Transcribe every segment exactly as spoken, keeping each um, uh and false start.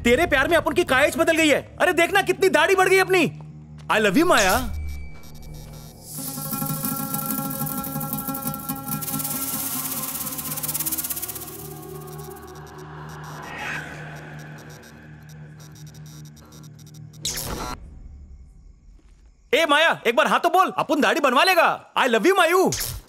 तेरे प्यार में अपन की कायच बदल गई है। अरे देखना कितनी दाढ़ी बढ़ गई अपनी। आई लव यू माया। ए माया, एक बार हाँ तो बोल, अपन दाढ़ी बनवा लेगा। I love you Mayu.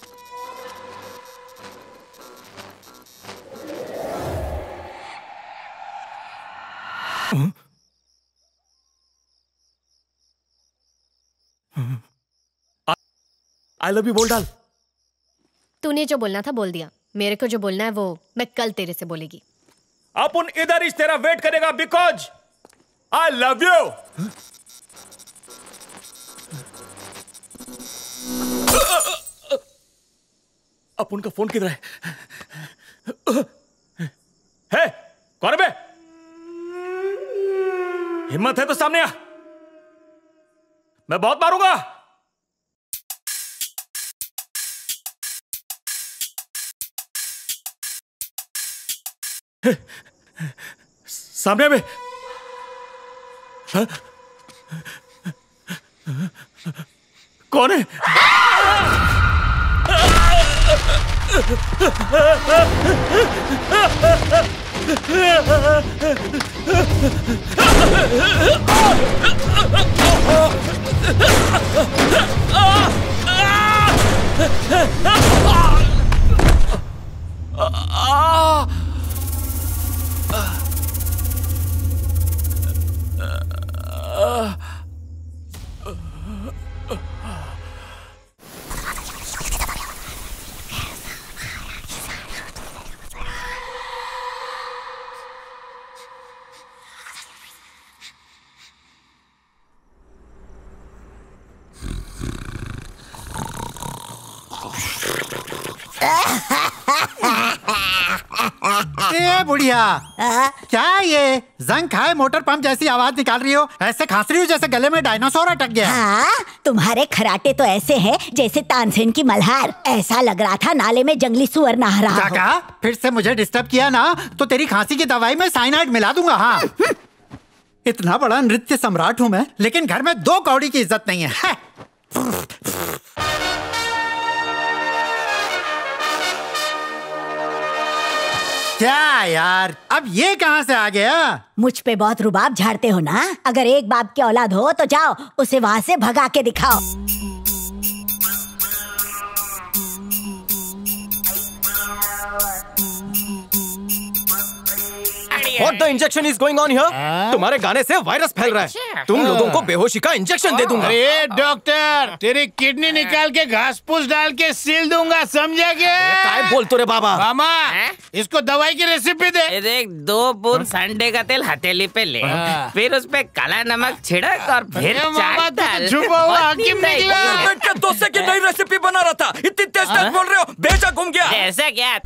I love you बोल डाल। तूने जो बोलना था बोल दिया। मेरे को जो बोलना है वो मैं कल तेरे से बोलेगी। अपन इधर ही तेरा वेट करेगा बिकॉज आई लव यू। अपन का फोन किधर है? है कौन है बे? हिम्मत है तो सामने आ, मैं बहुत मारूंगा। सामने बे। कौन है? बुढ़िया, क्या ये जंग खाए मोटर पंप जैसी आवाज निकाल रही हो? ऐसे खांस रही हो जैसे गले में डायनासोर अटक गया। हाँ, तुम्हारे खराटे तो ऐसे हैं जैसे तानसेन की मल्हार। ऐसा लग रहा था नाले में जंगली सुअर नहा रहा हो। क्या? फिर से मुझे डिस्टर्ब किया ना तो तेरी खांसी की दवाई में साइनाइड मिला दूंगा। हाँ। इतना बड़ा नृत्य सम्राट हूँ मैं, लेकिन घर में दो कौड़ी की इज्जत नहीं है। क्या यार, अब ये कहाँ से आ गया? मुझ पे बहुत रुबाब झाड़ते हो ना। अगर एक बाप की औलाद हो तो जाओ उसे वहाँ से भगा के दिखाओ। What the injection is going on here? तुम्हारे गाने से वायरस फैल रहा है। तुम लोगों को बेहोशी का इंजेक्शन दे दूंगा। अरे डॉक्टर, तेरी किडनी निकाल के घास फूस डाल के सील दूंगा, समझा क्या? काय बोल तो रे बाबा। मामा, इसको दवाई की रेसिपी दे। देख, दो बूंद संडे का तेल हथेली पे ले, फिर उस पे काला नमक छिड़क और फिर चाट डाल। छुपा हुआ हकीम निकला। दोस्त की नई रेसिपी बना रहा था, इतनी तेज तेज बोल रहे हो, बेचा घूम गया। ऐसा क्या?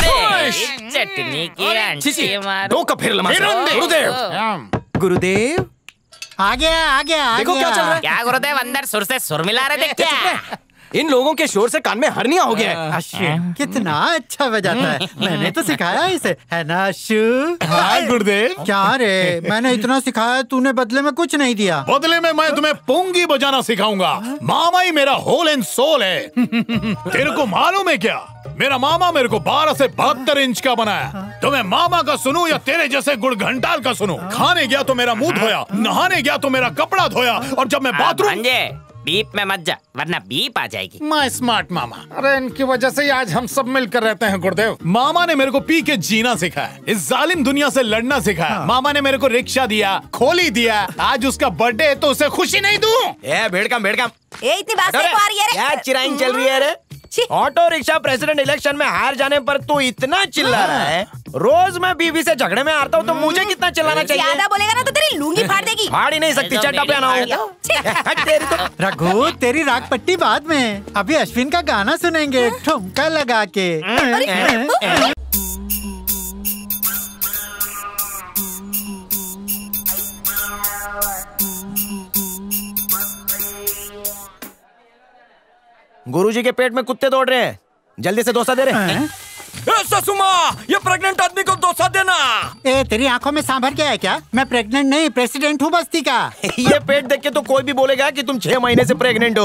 चटनी की आंटी मारो। दो का फिर लमा। गुरुदेव, गुरुदेव आ गया आ गया आ देखो गया। क्या चल रहा है। क्या गुरुदेव, अंदर सुर से सुर मिला रहे थे क्या? इन लोगों के शोर से कान में हर्निया हो गया है। अश्विन कितना अच्छा बजाता है, मैंने तो सिखाया इसे, है ना अश्विन? हाँ गुरुदेव। क्या रे, मैंने इतना सिखाया, तूने बदले में कुछ नहीं दिया। बदले में मैं तुम्हें पुंगी बजाना सिखाऊंगा। मामा ही मेरा होल एंड सोल है। तेरे को मालूम है क्या, मेरा मामा मेरे को बारह से बहत्तर इंच का बनाया। तो मैं मामा का सुनूं या तेरे जैसे गुड़ घंटाल का सुनूं? खाने गया तो मेरा मुंह धोया, नहाने गया तो मेरा कपड़ा धोया, और जब मैं बाथरूम। बीप में मत जा वरना बीप आ जाएगी। मैं स्मार्ट मामा। अरे इनकी वजह से आज हम सब मिलकर रहते हैं गुरुदेव। मामा ने मेरे को पी के जीना सिखाया, इस जालिम दुनिया से लड़ना सिखाया। हाँ। मामा ने मेरे को रिक्शा दिया, खोली दिया। आज उसका बर्थडे है तो उसे खुशी नहीं दूं? ए भेड़कम भेड़कम, ए इतनी बात नहीं आ रही है। क्या चिराइन चल रही है रे? ऑटो रिक्शा प्रेसिडेंट इलेक्शन में हार जाने पर तू इतना चिल्ला रहा है। रोज मैं बीवी से झगड़े में आता हूँ तो मुझे कितना चिल्लाना चाहिए? ज्यादा बोलेगा ना तो तेरी लूंगी फाड़ देगी। फाड़ ही नहीं सकती, चड्डा पहना हूँ। रघु, तेरी राग पट्टी बाद में, अभी अश्विन का गाना सुनेंगे ठुमका लगा के। गुरुजी के पेट में कुत्ते दौड़ रहे हैं, जल्दी से डोसा दे रहे हैं। ए ससुमा, ये प्रेग्नेंट आदमी को डोसा देना। ए तेरी आंखों में सांभर क्या है क्या? मैं प्रेग्नेंट नहीं, प्रेसिडेंट हूँ बस्ती का। ये पेट देख के तो कोई भी बोलेगा कि तुम छह महीने से प्रेग्नेंट हो।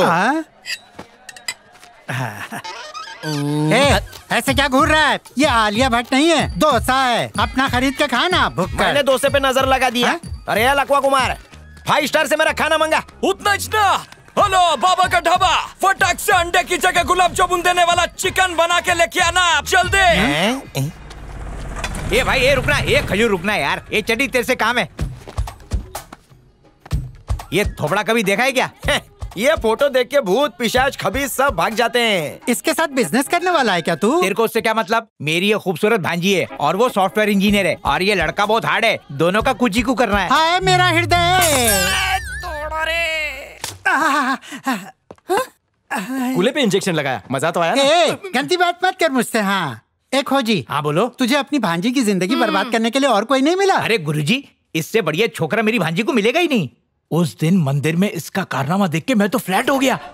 ए, ऐसे क्या घूर रहा है? ये आलिया भट्ट नहीं है, डोसा है। अपना खरीद के खाना, भूख कर। मैंने डोसे पे नजर लगा दिया। हा? अरे यार लकवा कुमार, फाइव स्टार से मेरा खाना मंगा। उतना ना। हेलो बाबा का ढाबा, फटाक से अंडे की जगह गुलाब जामुन देने वाला चिकन बना के लेके आना जल्दी। ये भाई ये रुकना, ये खजूर रुकना यार, ये चड्डी तेरे से काम है। ये थोबड़ा कभी देखा है क्या? ये फोटो देख के भूत पिशाच खबीज सब भाग जाते हैं। इसके साथ बिजनेस करने वाला है क्या तू? तेरे को उससे क्या मतलब? मेरी ये खूबसूरत भांजी है और वो सॉफ्टवेयर इंजीनियर है, और ये लड़का बहुत हार्ड है। दोनों का कुछ ही को करना है। हाय मेरा हृदय। कूले पे इंजेक्शन लगाया, मजा तो आया ना? ए, गंदी बात मत कर मुझसे। हाँ एक खोजी। हाँ बोलो। तुझे अपनी भांजी की जिंदगी बर्बाद करने के लिए और कोई नहीं मिला? अरे गुरुजी, इससे बढ़िया छोकरा मेरी भांजी को मिलेगा ही नहीं। उस दिन मंदिर में इसका कारनामा देख के मैं तो फ्लैट हो गया।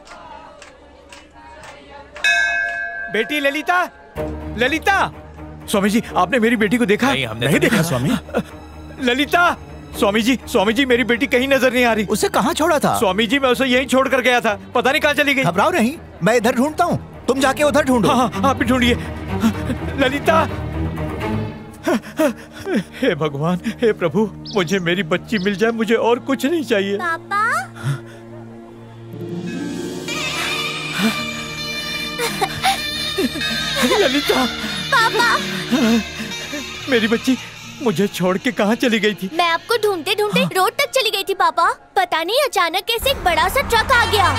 बेटी ललिता, ललिता। स्वामी जी, आपने मेरी बेटी को देखा? नहीं, हमने नहीं देखा स्वामी। ललिता, स्वामी जी, स्वामी जी, मेरी बेटी कहीं नजर नहीं आ रही। उसे कहाँ छोड़ा था? स्वामी जी, मैं उसे यहीं छोड़ कर गया था, पता नहीं कहाँ चली गई। घबराओ नहीं, मैं इधर ढूंढता हूँ, तुम जाके उधर ढूंढो। हाँ, हाँ, आप भी ढूंढिए। ललिता। हे भगवान, हे प्रभु, मुझे मेरी बच्ची मिल जाए, मुझे और कुछ नहीं चाहिए। पापा। ललिता। पापा। मेरी बच्ची मुझे छोड़ के कहाँ चली गई थी? मैं आपको ढूंढते ढूंढते रोड तक चली गई थी पापा। पता नहीं अचानक कैसे एक बड़ा सा ट्रक आ गया।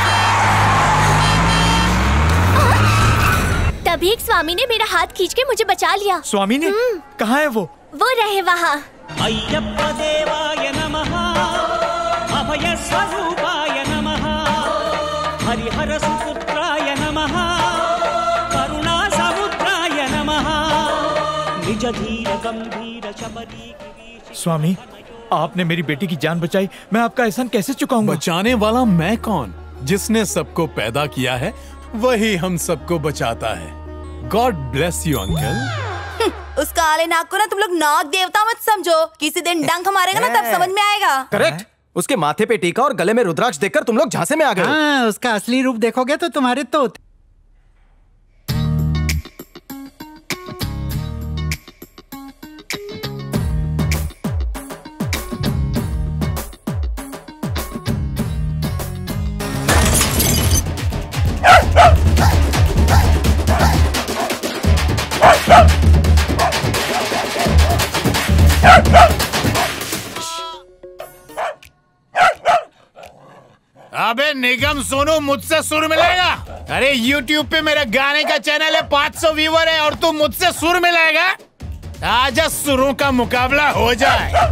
तभी एक स्वामी ने मेरा हाथ खींच के मुझे बचा लिया। स्वामी ने? कहाँ है वो? वो रहे वहाँ। अय्यप्पा देवाय नमः, अभय स्वरूपाय नमः, हरिहर सुपुत्राय नमः, करुणा समुद्राय नमः, निज धीर गंभीर शबरी। स्वामी, आपने मेरी बेटी की जान बचाई, मैं आपका एहसान कैसे चुकाऊंगा? बचाने वाला मैं कौन? जिसने सबको पैदा किया है वही हम सबको बचाता है। God bless you uncle. उस काले नाग को ना तुम लोग नाग देवता मत समझो, किसी दिन डंक मारेगा ना तब समझ में आएगा। करेक्ट। उसके माथे पे टीका और गले में रुद्राक्ष देखकर तुम लोग झांसे में आ गए। हाँ, उसका असली रूप देखोगे तो तुम्हारे तो अबे निगम सोनू, मुझसे सुर मिलेगा? अरे YouTube पे मेरे गाने का चैनल है, पाँच सौ व्यूवर है, और तू मुझसे सुर मिलेगा? आजा सुरों का मुकाबला हो जाए।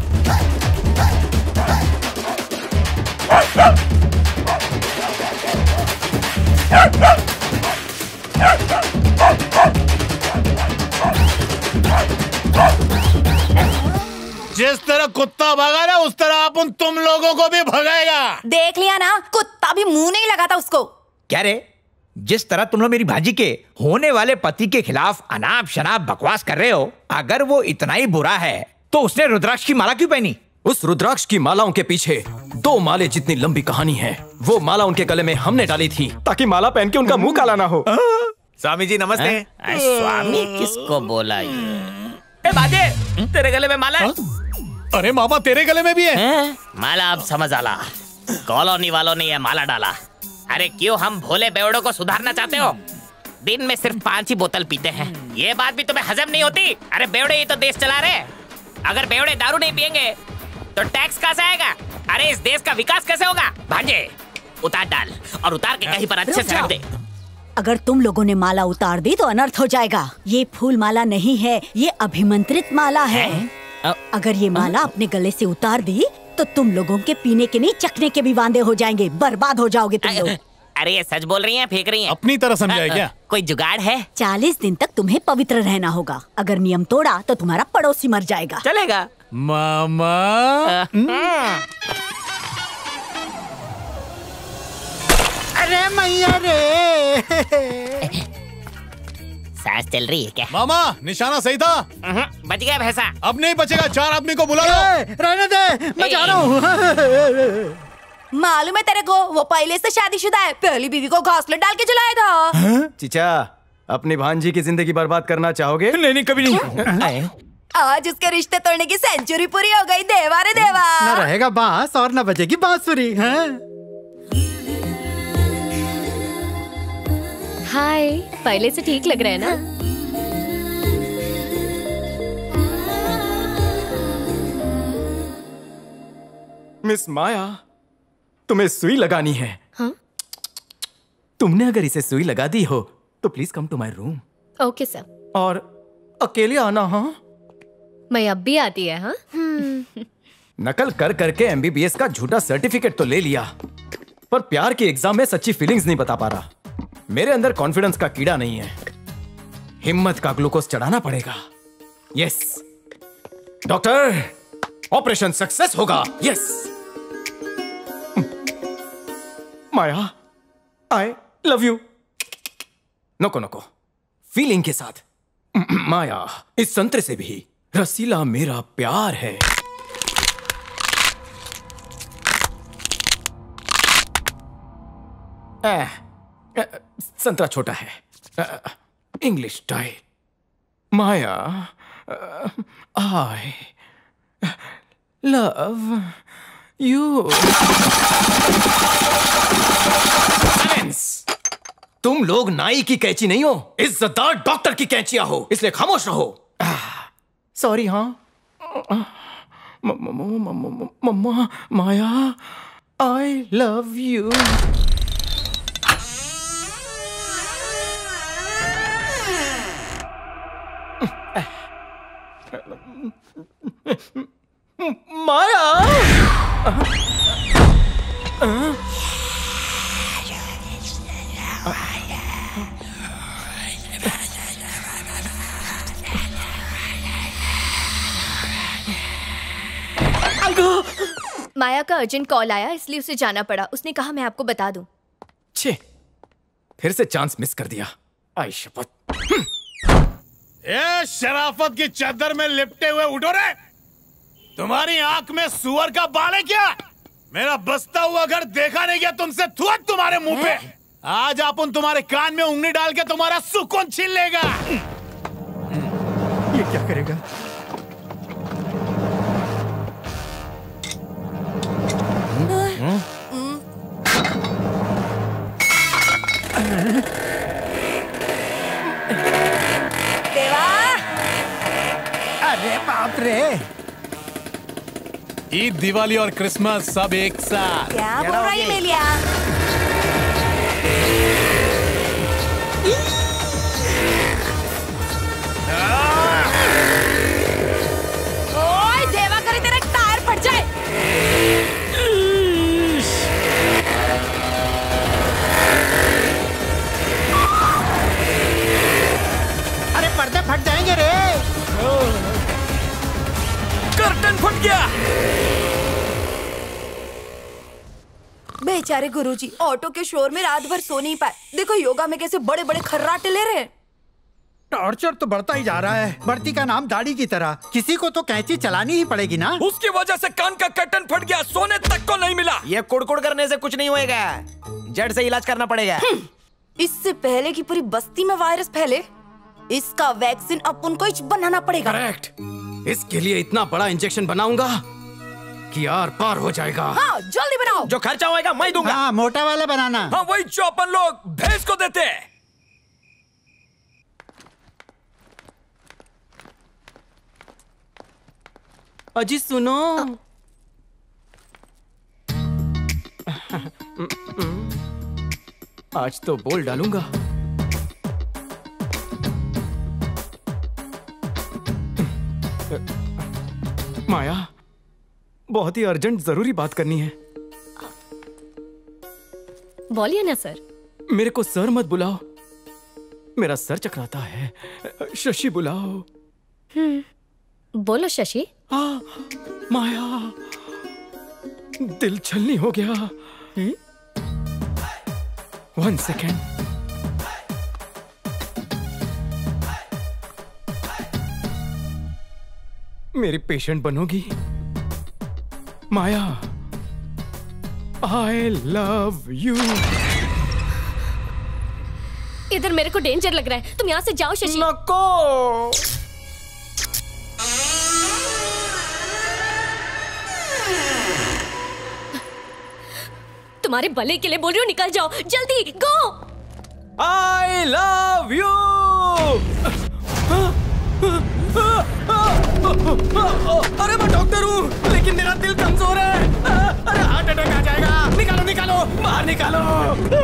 जिस तरह कुत्ता भगा ना, उस तरह अपन तुम लोगों को भी भगाएगा। देख लिया ना, कुत्ता भी मुंह नहीं लगाता उसको। क्या रे, जिस तरह तुम लोग मेरी भाजी के होने वाले पति के खिलाफ अनाप शनाप बकवास कर रहे हो, अगर वो इतना ही बुरा है तो उसने रुद्राक्ष की माला क्यों पहनी? उस रुद्राक्ष की मालाओं के पीछे दो माले जितनी लंबी कहानी है। वो माला उनके गले में हमने डाली थी ताकि माला पहन के उनका मुंह काला ना हो। स्वामी जी नमस्ते। स्वामी किसको बोला ये? ए बाजे, तेरे गले में माला है? अरे मामा, तेरे गले में भी है? है? माला अब समझ आला, कॉलोनी वालों ने ये माला डाला। अरे क्यों हम भोले बेवड़ों को सुधारना चाहते हो? दिन में सिर्फ पांच ही बोतल पीते हैं, ये बात भी तुम्हें हजम नहीं होती? अरे बेवड़े ही तो देश चला रहे। अगर बेवड़े दारू नहीं पियेंगे तो टैक्स कहाँ से आएगा? अरे इस देश का विकास कैसे होगा? भांजे उतार डाल और उतार के कहीं पर अच्छे से रख दे। अगर तुम लोगों ने माला उतार दी तो अनर्थ हो जाएगा। ये फूल माला नहीं है, ये अभिमंत्रित माला है, है? अगर ये माला अपने गले से उतार दी तो तुम लोगों के पीने के नहीं चखने के भी वांदे हो जाएंगे, बर्बाद हो जाओगे तुम लोग। अरे ये सच बोल रही हैं, फेंक रही हैं? अपनी तरह समझाए क्या? कोई जुगाड़ है? चालीस दिन तक तुम्हें पवित्र रहना होगा। अगर नियम तोड़ा तो तुम्हारा पड़ोसी मर जाएगा। चलेगा मामा। अरे मैया रे। जांच चल रही है क्या? मामा निशाना सही था? बच गया भैंसा। अब नहीं बचेगा, चार आदमी को बुला लो। रहने दे, मैं जा रहा हूँ। मालूम है तेरे को, वो पहले से शादीशुदा है, पहली बीवी को घोंसले डाल के जलाया था। चीचा, अपनी भांजी की जिंदगी बर्बाद करना चाहोगे? नहीं नहीं, कभी नहीं। आज उसके रिश्ते तोड़ने की सेंचुरी पूरी हो गई। देवा रे देवा। न रहेगा बांस और न बजेगी बांसुरी। हाय, पहले से ठीक लग रहा है ना? मिस माया, तुम्हें सुई लगानी है। हाँ? तुमने अगर इसे सुई लगा दी हो तो please come to my room. Okay sir. और अकेले आना। हाँ, मैं अब भी आती है। हाँ? नकल कर करके एमबीबीएस का झूठा सर्टिफिकेट तो ले लिया, पर प्यार की एग्जाम में सच्ची फीलिंग्स नहीं बता पा रहा। मेरे अंदर कॉन्फिडेंस का कीड़ा नहीं है, हिम्मत का ग्लूकोज चढ़ाना पड़ेगा। यस डॉक्टर, ऑपरेशन सक्सेस होगा। Yes Maya, I love you. नको नको, फीलिंग के साथ। माया, इस संतरे से भी रसीला मेरा प्यार है। आ, आ, संतरा छोटा है, English style. Maya, I love you. तुम लोग नाई की कैंची नहीं हो, इज्जतदार डॉक्टर की कैंचियां हो, इसलिए खामोश रहो। सॉरी। हाँ मम्मा, माया, आई लव यू। माया, माया का अर्जेंट कॉल आया, इसलिए उसे जाना पड़ा। उसने कहा मैं आपको बता दूं। छे, फिर से चांस मिस कर दिया। आई शपथ। ए शराफत की चादर में लिपटे हुए उठो रे। तुम्हारी आंख में सुअर का बाल है क्या? मेरा बसता हुआ घर देखा नहीं गया तुमसे? थुआ तुम्हारे मुंह पे। आज अपन तुम्हारे कान में उंगली डाल के तुम्हारा सुकून छीन लेगा। ये क्या करेगा? देवा, अरे बाप रे, ईद, दिवाली और क्रिसमस सब एक साथ। क्या बोल रहा है मेलिया? ओए देवा, करे तेरा टायर फट जाए। अरे पर्दे फट जाएंगे रे। कर्टन फट गया। बेचारे गुरुजी ऑटो के शोर में रात भर सो नहीं पाए। देखो योगा में कैसे बड़े बड़े खर्राटे ले रहे हैं। टॉर्चर तो बढ़ता ही जा रहा है, बढ़ती का नाम दाढ़ी की तरह। किसी को तो कैंची चलानी ही पड़ेगी ना। उसकी वजह से कान का कर्टन फट गया, सोने तक को नहीं मिला। ये कुड़कुड़ करने से कुछ नहीं होएगा, जड़ से इलाज करना पड़ेगा। इससे पहले कि पूरी बस्ती में वायरस फैले, इसका वैक्सीन अब उनको ही बनाना पड़ेगा। करेक्ट। इसके लिए इतना बड़ा इंजेक्शन बनाऊंगा कि आर पार हो जाएगा। हाँ, जल्दी बनाओ। जो खर्चा होएगा मैं दूंगा। हाँ, मोटा वाला बनाना। हाँ, वही जो अपन लोग भैंस को देते हैं। अजी सुनो, आज तो बोल डालूंगा। माया, बहुत ही अर्जेंट जरूरी बात करनी है। बोलिए ना सर। मेरे को सर मत बुलाओ, मेरा सर चकराता है। शशि बुलाओ। हम्म, बोलो शशि। हाँ, माया, दिल छलनी हो गया। One second. मेरी पेशेंट बनोगी? Maya, I love you. इधर मेरे को डेंजर लग रहा है, तुम यहाँ से जाओ शशि। नको। तुम्हारे भले के लिए बोल रही हूँ, निकल जाओ जल्दी, गो। आई लव यू। अरे मैं डॉक्टर हूँ, लेकिन मेरा दिल कमजोर है। अरे हार्ट अटैक आ जाएगा। निकालो निकालो, बाहर निकालो।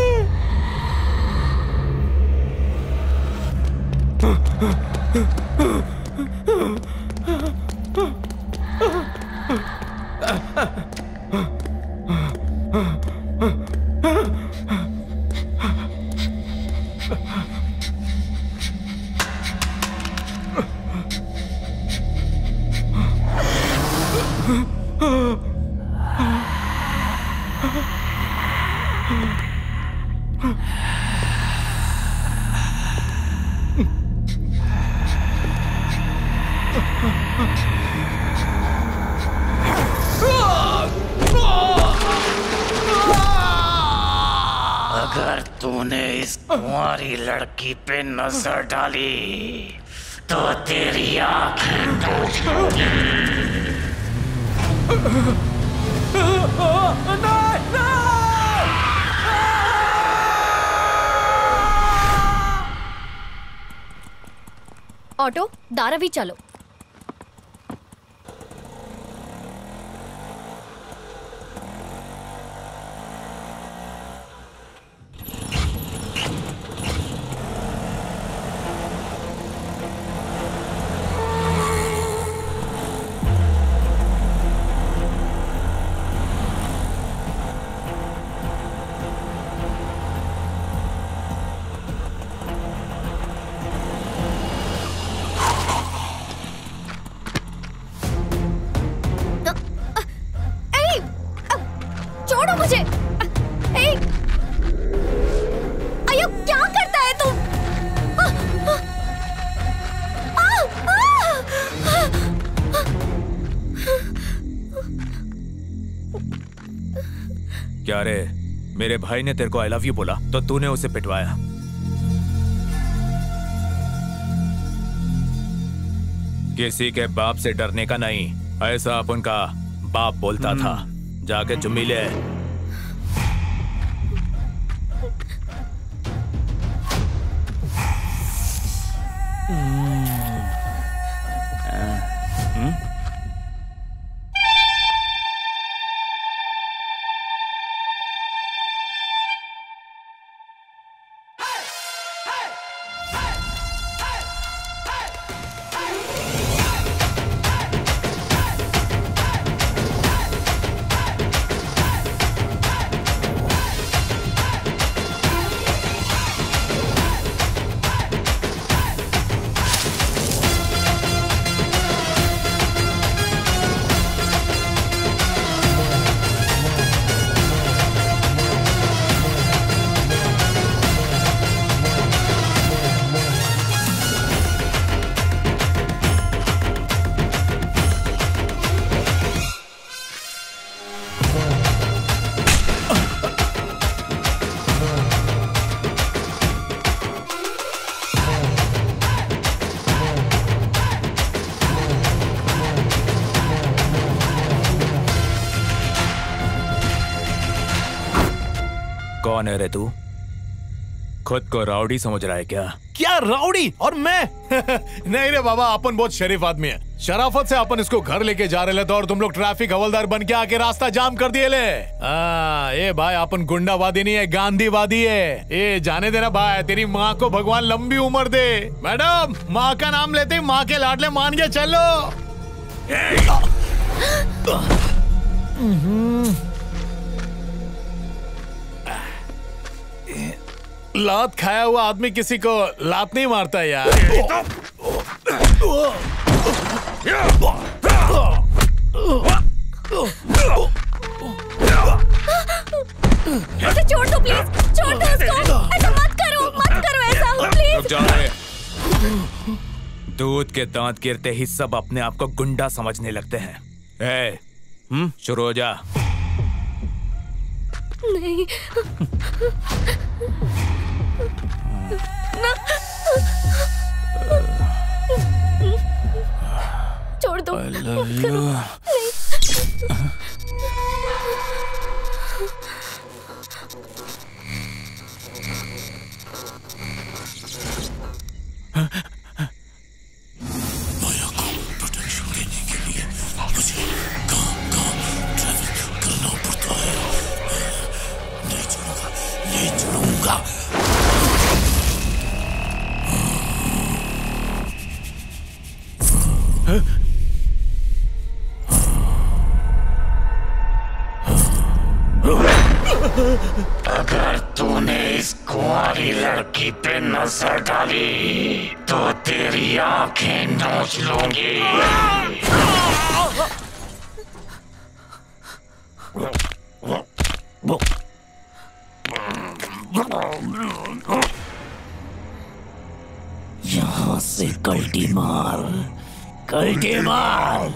अगर तूने इस कुंवारी लड़की पे नजर डाली तो तेरी आंखें टूट जाएंगी। ऑटो, धारावी चलो। क्या रे, मेरे भाई ने तेरे को आई लव यू बोला तो तूने उसे पिटवाया। किसी के बाप से डरने का नहीं, ऐसा अपन का बाप बोलता था। जाके चुम्मी ले। कौन है रे तू? खुद को राउडी समझ रहा है क्या? क्या राउडी? और मैं? नहीं रे बाबा, अपन बहुत शरीफ आदमी है। शराफत से अपन इसको घर लेके जा रहे थे और तुम लोग ट्रैफिक हवलदार बन के आके रास्ता जाम कर दिए ले। आ, ए भाई, अपन गुंडावादी नहीं है, गांधीवादी है। ए जाने देना भाई, तेरी माँ को भगवान लंबी उम्र दे। मैडम, माँ का नाम लेते ही माँ के लाडले मान के चलो। लात खाया हुआ आदमी किसी को लात नहीं मारता यार। ऐसे छोड़ दो प्लीज, छोड़ दो उसको। ऐसा मत करो, मत करो ऐसा प्लीज। रुक जाओ रे। दूध के दांत गिरते ही सब अपने आप को गुंडा समझने लगते हैं। ए, हम्म शुरू हो जा। नहीं ना। छोड़ दो। अगर तूने इस कुंवारी लड़की पे नजर डाली तो तेरी आंखें नोच लूंगी। यहाँ से कल्टी मार, कल्टी मार।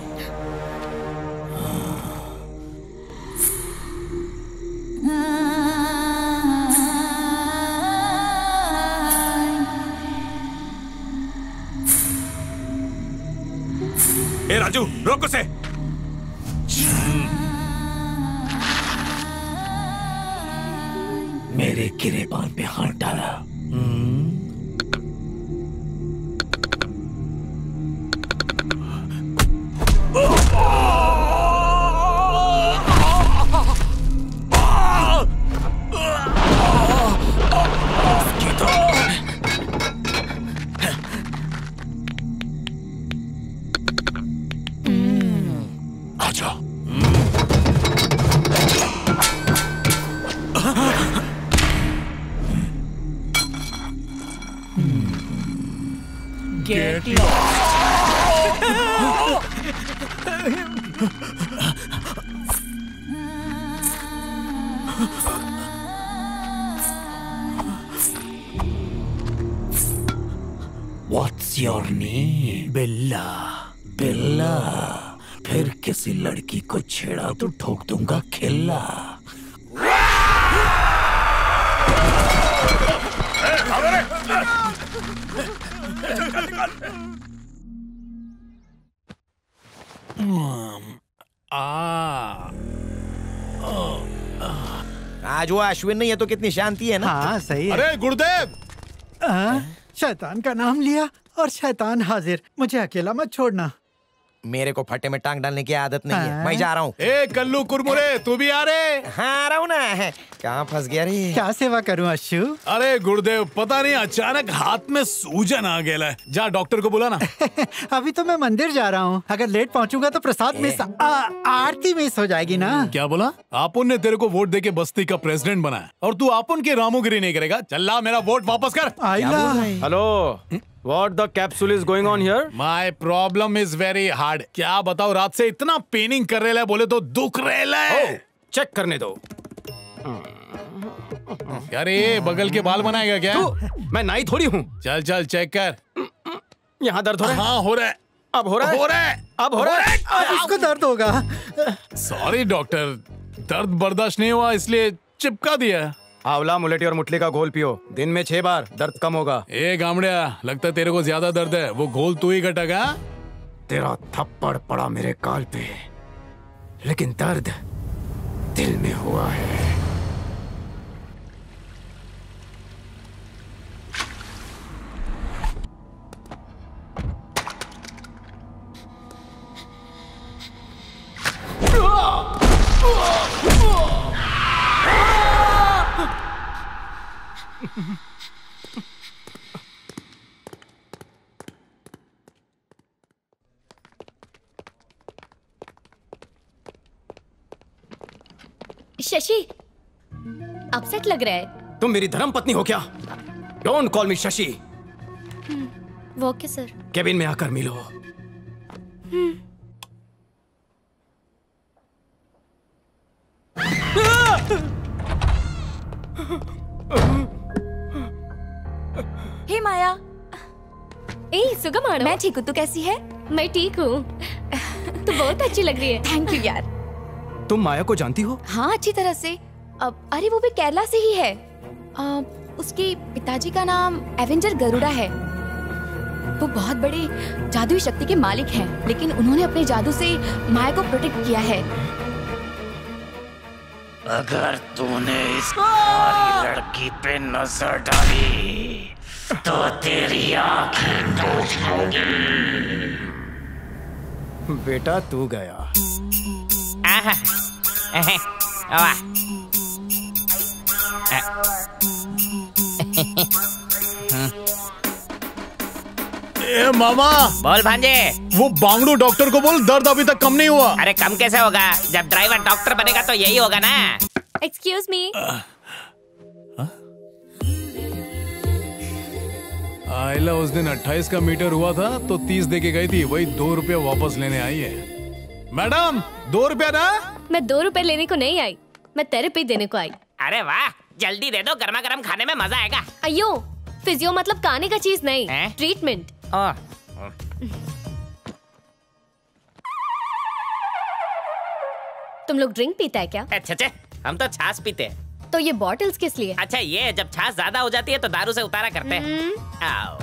ए राजू, रोक उसे। मेरे गिरेबान पे हाथ डाला। आजा। Get lost. What's your name? बिल्ला। बिल्ला। फिर किसी लड़की को छेड़ा तो ठोक दूंगा खिल्ला। आज वो अश्विन नहीं है तो कितनी शांति है ना। हाँ सही है। अरे गुरुदेव, आ, शैतान का नाम लिया और शैतान हाजिर। मुझे अकेला मत छोड़ना। मेरे को फटे में टांग डालने की आदत नहीं है। मैं जा रहा हूँ। ए कल्लू कुरमुरे, तू भी आ रे? हाँ आ रहा हूँ ना। कहाँ फंस गया रे? क्या सेवा करूँ अश्शु? अरे गुरुदेव, पता नहीं अचानक हाथ में सूजन आ गया है। जा डॉक्टर को बुला ना। अभी तो मैं मंदिर जा रहा हूँ। अगर लेट पहुँचूंगा तो प्रसाद मिस, आ, आरती मिस हो जाएगी ना। क्या बोला? आपुन ने तेरे को वोट देके बस्ती का प्रेसिडेंट बनाया और तू आपुन की रामोगिरी नहीं करेगा। चल मेरा वोट वापस कर। Hello, What the capsule is going on here? My problem is very hard. क्या बताओ, रात से इतना पेनिंग कर रहे बोले तो दुख रहे। चेक करने दो। अरे बगल के बाल बनाएगा क्या? तू, मैं नाई थोड़ी हूँ। चल चल चेक कर। यहाँ दर्द हो रहा है? हाँ हो रहा है। अब हो रहा है? हो रहा है। अब हो रहा है? अब इसको दर्द होगा। सॉरी डॉक्टर, दर्द बर्दाश्त नहीं हुआ इसलिए चिपका दिया। आंवला, मुलेठी और मुठली का घोल पियो। दिन में छह बार, दर्द कम होगा। ए गामड़िया, लगता है तेरे को ज्यादा दर्द है। वो घोल तू ही घटेगा। तेरा थप्पड़ पड़ा मेरे गाल पे, लेकिन दर्द दिल में हुआ है। शशि, अपसेट लग रहा है। तुम मेरी धर्म पत्नी हो क्या? Don't call me Shashi. वो ओके सर। केबिन में आकर मिलो। हे माया, ए सुगम, मैं ठीक हूँ, तू कैसी है? मैं ठीक हूँ। तू बहुत अच्छी लग रही है। थैंक यू यार। तुम माया को जानती हो? हाँ, अच्छी तरह से। अब अरे वो भी केरला से ही है। आ, उसके पिताजी का नाम एवेंजर गरुड़ा है। वो बहुत बड़े जादुई शक्ति के मालिक हैं, लेकिन उन्होंने अपने जादू से माया को प्रोटेक्ट किया है। अगर तूने इस कुंवारी लड़की पे नजर डाली तो तेरी आंखें नोच लूंगी। बेटा तू गया। आहा, आहा, आवा। ए मामा, बोल भांजे। वो बांगड़ू डॉक्टर को बोल दर्द अभी तक कम नहीं हुआ। अरे कम कैसे होगा? जब ड्राइवर डॉक्टर बनेगा तो यही होगा ना। Excuse me. आइला उस दिन अट्ठाईस का मीटर हुआ था तो तीस दे के गई थी, वही दो रुपया वापस लेने आई है। मैडम दो रुपया ना। मैं दो रुपए लेने को नहीं आई, मैं थेरेपी देने को आई। अरे वाह, जल्दी दे दो, गर्मा गर्म खाने में मजा आएगा। अयो, फिजियो मतलब खाने का चीज नहीं, ट्रीटमेंट। तुम लोग ड्रिंक पीता है क्या? अच्छा अच्छा, हम तो छाछ पीते हैं। तो ये बॉटल्स किस लिए? अच्छा ये, जब छाछ ज्यादा हो जाती है तो दारू से उतारा करते हैं। आओ।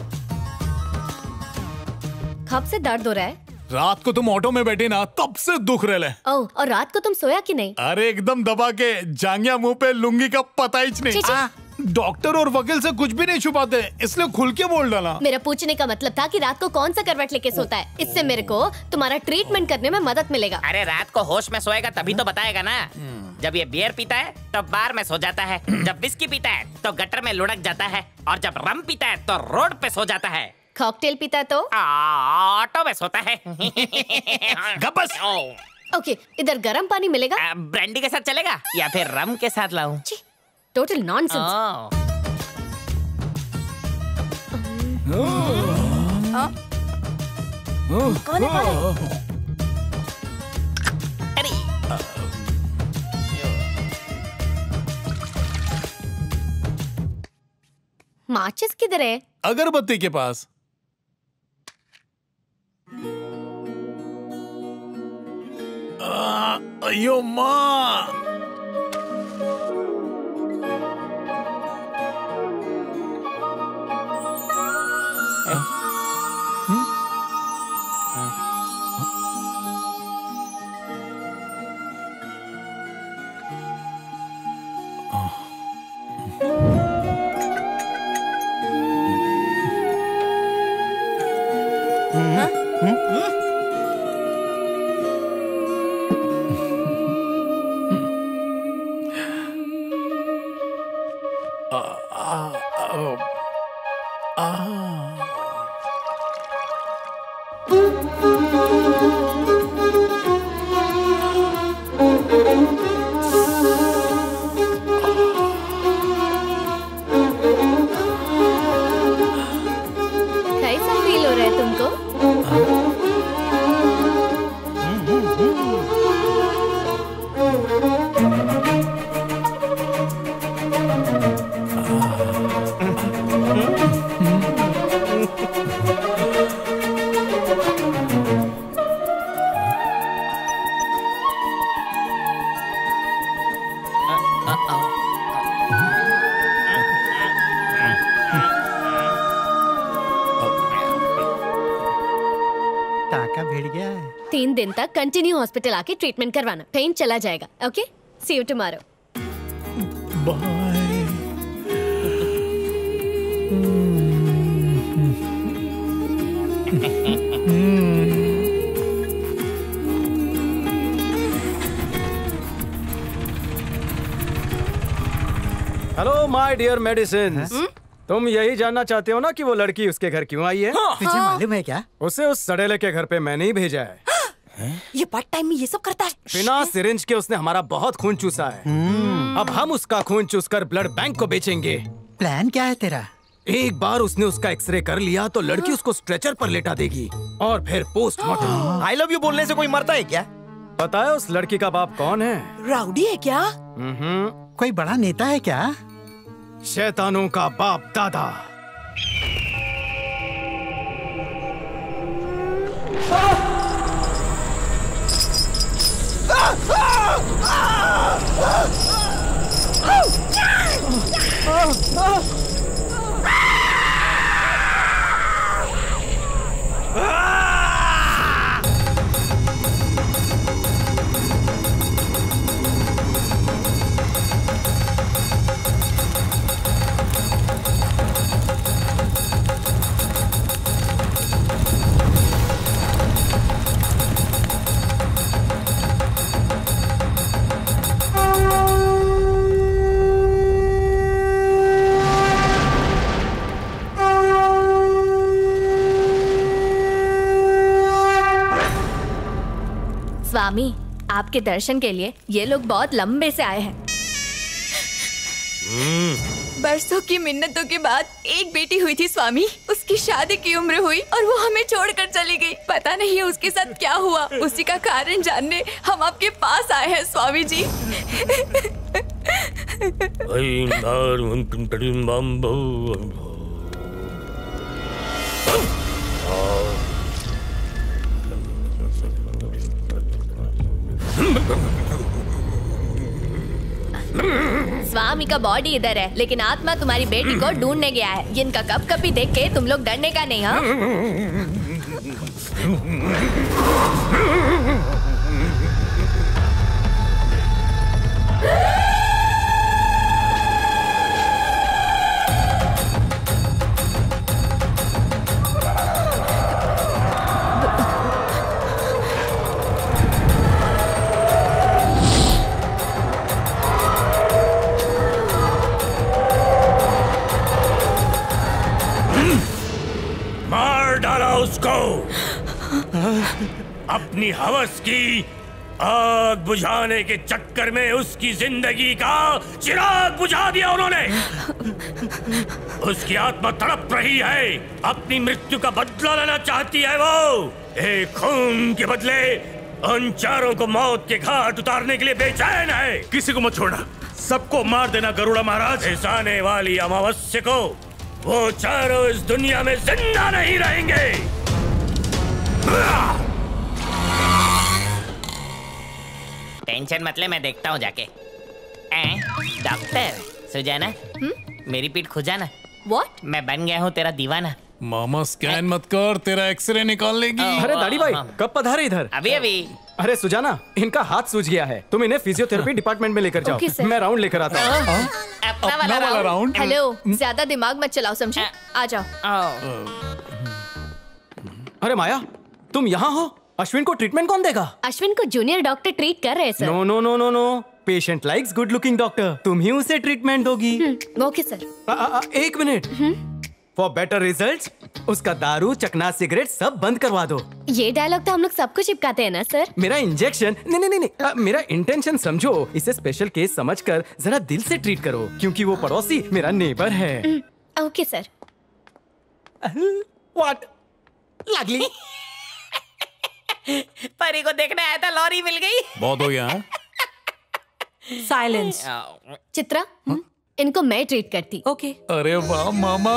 कब से दर्द हो रहा है? रात को तुम ऑटो में बैठे ना, तब से दुख रहे। ओह, और रात को तुम सोया कि नहीं? अरे एकदम दबा के, जांघिया मुंह पे, लुंगी का पता ही नहीं। डॉक्टर और वकील से कुछ भी नहीं छुपाते, इसलिए खुल के बोल डाला। मेरा पूछने का मतलब था कि रात को कौन सा करवट लेके सोता है, इससे मेरे को तुम्हारा ट्रीटमेंट करने में मदद मिलेगा। अरे रात को होश में सोएगा तभी तो बताएगा ना। जब ये बियर पीता है तो बार में सो जाता है, जब विस्की पीता है तो गटर में लुढ़क जाता है, और जब रम पीता है तो रोड पे सो जाता है। कॉकटेल पीता है तो ऑटो में सोता है। गबस। ओके, इधर गर्म पानी मिलेगा? ब्रांडी के साथ चलेगा या फिर रम के साथ लाऊं? Total nonsense. कौन है? माचिस किधर है? अगरबत्ती के पास। अयो माँ, कैसा फील हो रहा है तुमको? टाका भिड़ गया है। तीन दिन तक कंटिन्यू हॉस्पिटल आके ट्रीटमेंट करवाना, पेन चला जाएगा। Okay, see you tomorrow. Bye. Hello my dear medicine, तुम यही जानना चाहते हो ना कि वो लड़की उसके घर क्यों आई है? हाँ, तुझे मालूम है क्या? उसे उस सड़ेले के घर पे मैंने ही भेजा है। ये पार्ट टाइम में ये सब करता है। बिना सिरिंज के उसने हमारा बहुत खून चूसा है। अब हम उसका खून चूसकर ब्लड बैंक को बेचेंगे। प्लान क्या है तेरा? एक बार उसने उसका एक्सरे कर लिया तो लड़की उसको स्ट्रेचर पर लेटा देगी और फिर पोस्टमार्टम। आई लव यू बोलने से कोई मरता है क्या? पता है उस लड़की का बाप कौन है? राउडी है क्या? कोई बड़ा नेता है क्या? शैतानों का बाप दादा। स्वामी, आपके दर्शन के लिए ये लोग बहुत लंबे से आए हैं। बरसों की मिन्नतों के बाद एक बेटी हुई थी स्वामी। उसकी शादी की उम्र हुई और वो हमें छोड़कर चली गई। पता नहीं है उसके साथ क्या हुआ। उसी का कारण जानने हम आपके पास आए हैं स्वामी जी। स्वामी का बॉडी इधर है, लेकिन आत्मा तुम्हारी बेटी को ढूंढने गया है। इनका कप कपी देख के तुम लोग डरने का नहीं, हाँ? अपनी हवस की आग बुझाने के चक्कर में उसकी जिंदगी का चिराग बुझा दिया उन्होंने। उसकी आत्मा तड़प रही है, अपनी मृत्यु का बदला लेना चाहती है। वो एक खून के बदले उन चारों को मौत के घाट उतारने के लिए बेचैन है। किसी को मत छोड़ना, सबको मार देना गरुड़ा महाराज। इस आने वाली अमावस्या को वो चारों इस दुनिया में जिंदा नहीं रहेंगे। टेंशन मत ले, मैं देखता हूँ जाके। डॉक्टर सुजाना, मेरी पीठ खुजाना। What? मैं बन गया हूँ तेरा दीवाना। मामा स्कैन मत कर, तेरा एक्सरे निकाल लेगी। अरे दाढ़ी भाई, कब पधारे इधर? अभी अभी। अरे सुजाना, इनका हाथ सूज गया है, तुम इन्हें फिजियोथेरेपी डिपार्टमेंट में लेकर जाओ। Okay, मैं राउंड लेकर आता हूँ। अपना वाला राउंड। हेलो, ज्यादा दिमाग मत चलाओ, समझे? आ जाओ। अरे माया, तुम यहाँ हो? अश्विन को ट्रीटमेंट कौन देगा? अश्विन को जूनियर डॉक्टर ट्रीट कर रहे हैं sir. No no no no no, patient likes good looking doctor. तुम ही उसे ट्रीटमेंट दोगी। Okay sir. आ, आ, एक मिनट। फॉर बेटर रिजल्ट्स उसका दारू, चकना, सिगरेट सब बंद करवा दो। ये डायलॉग तो हम लोग सबको चिपकाते हैं ना सर। मेरा इंजेक्शन नहीं नहीं नहीं, नहीं मेरा इंटेंशन समझो। इसे स्पेशल केस समझकर जरा दिल से ट्रीट करो, क्योंकि वो पड़ोसी मेरा नेबर है। Okay sir. व्हाट लगली परी को देखने आया था, लॉरी मिल गई। बहुत हो गया। साइलेंस। चित्रा, इनको मैं ट्रीट करती। ओके। अरे वाह मामा।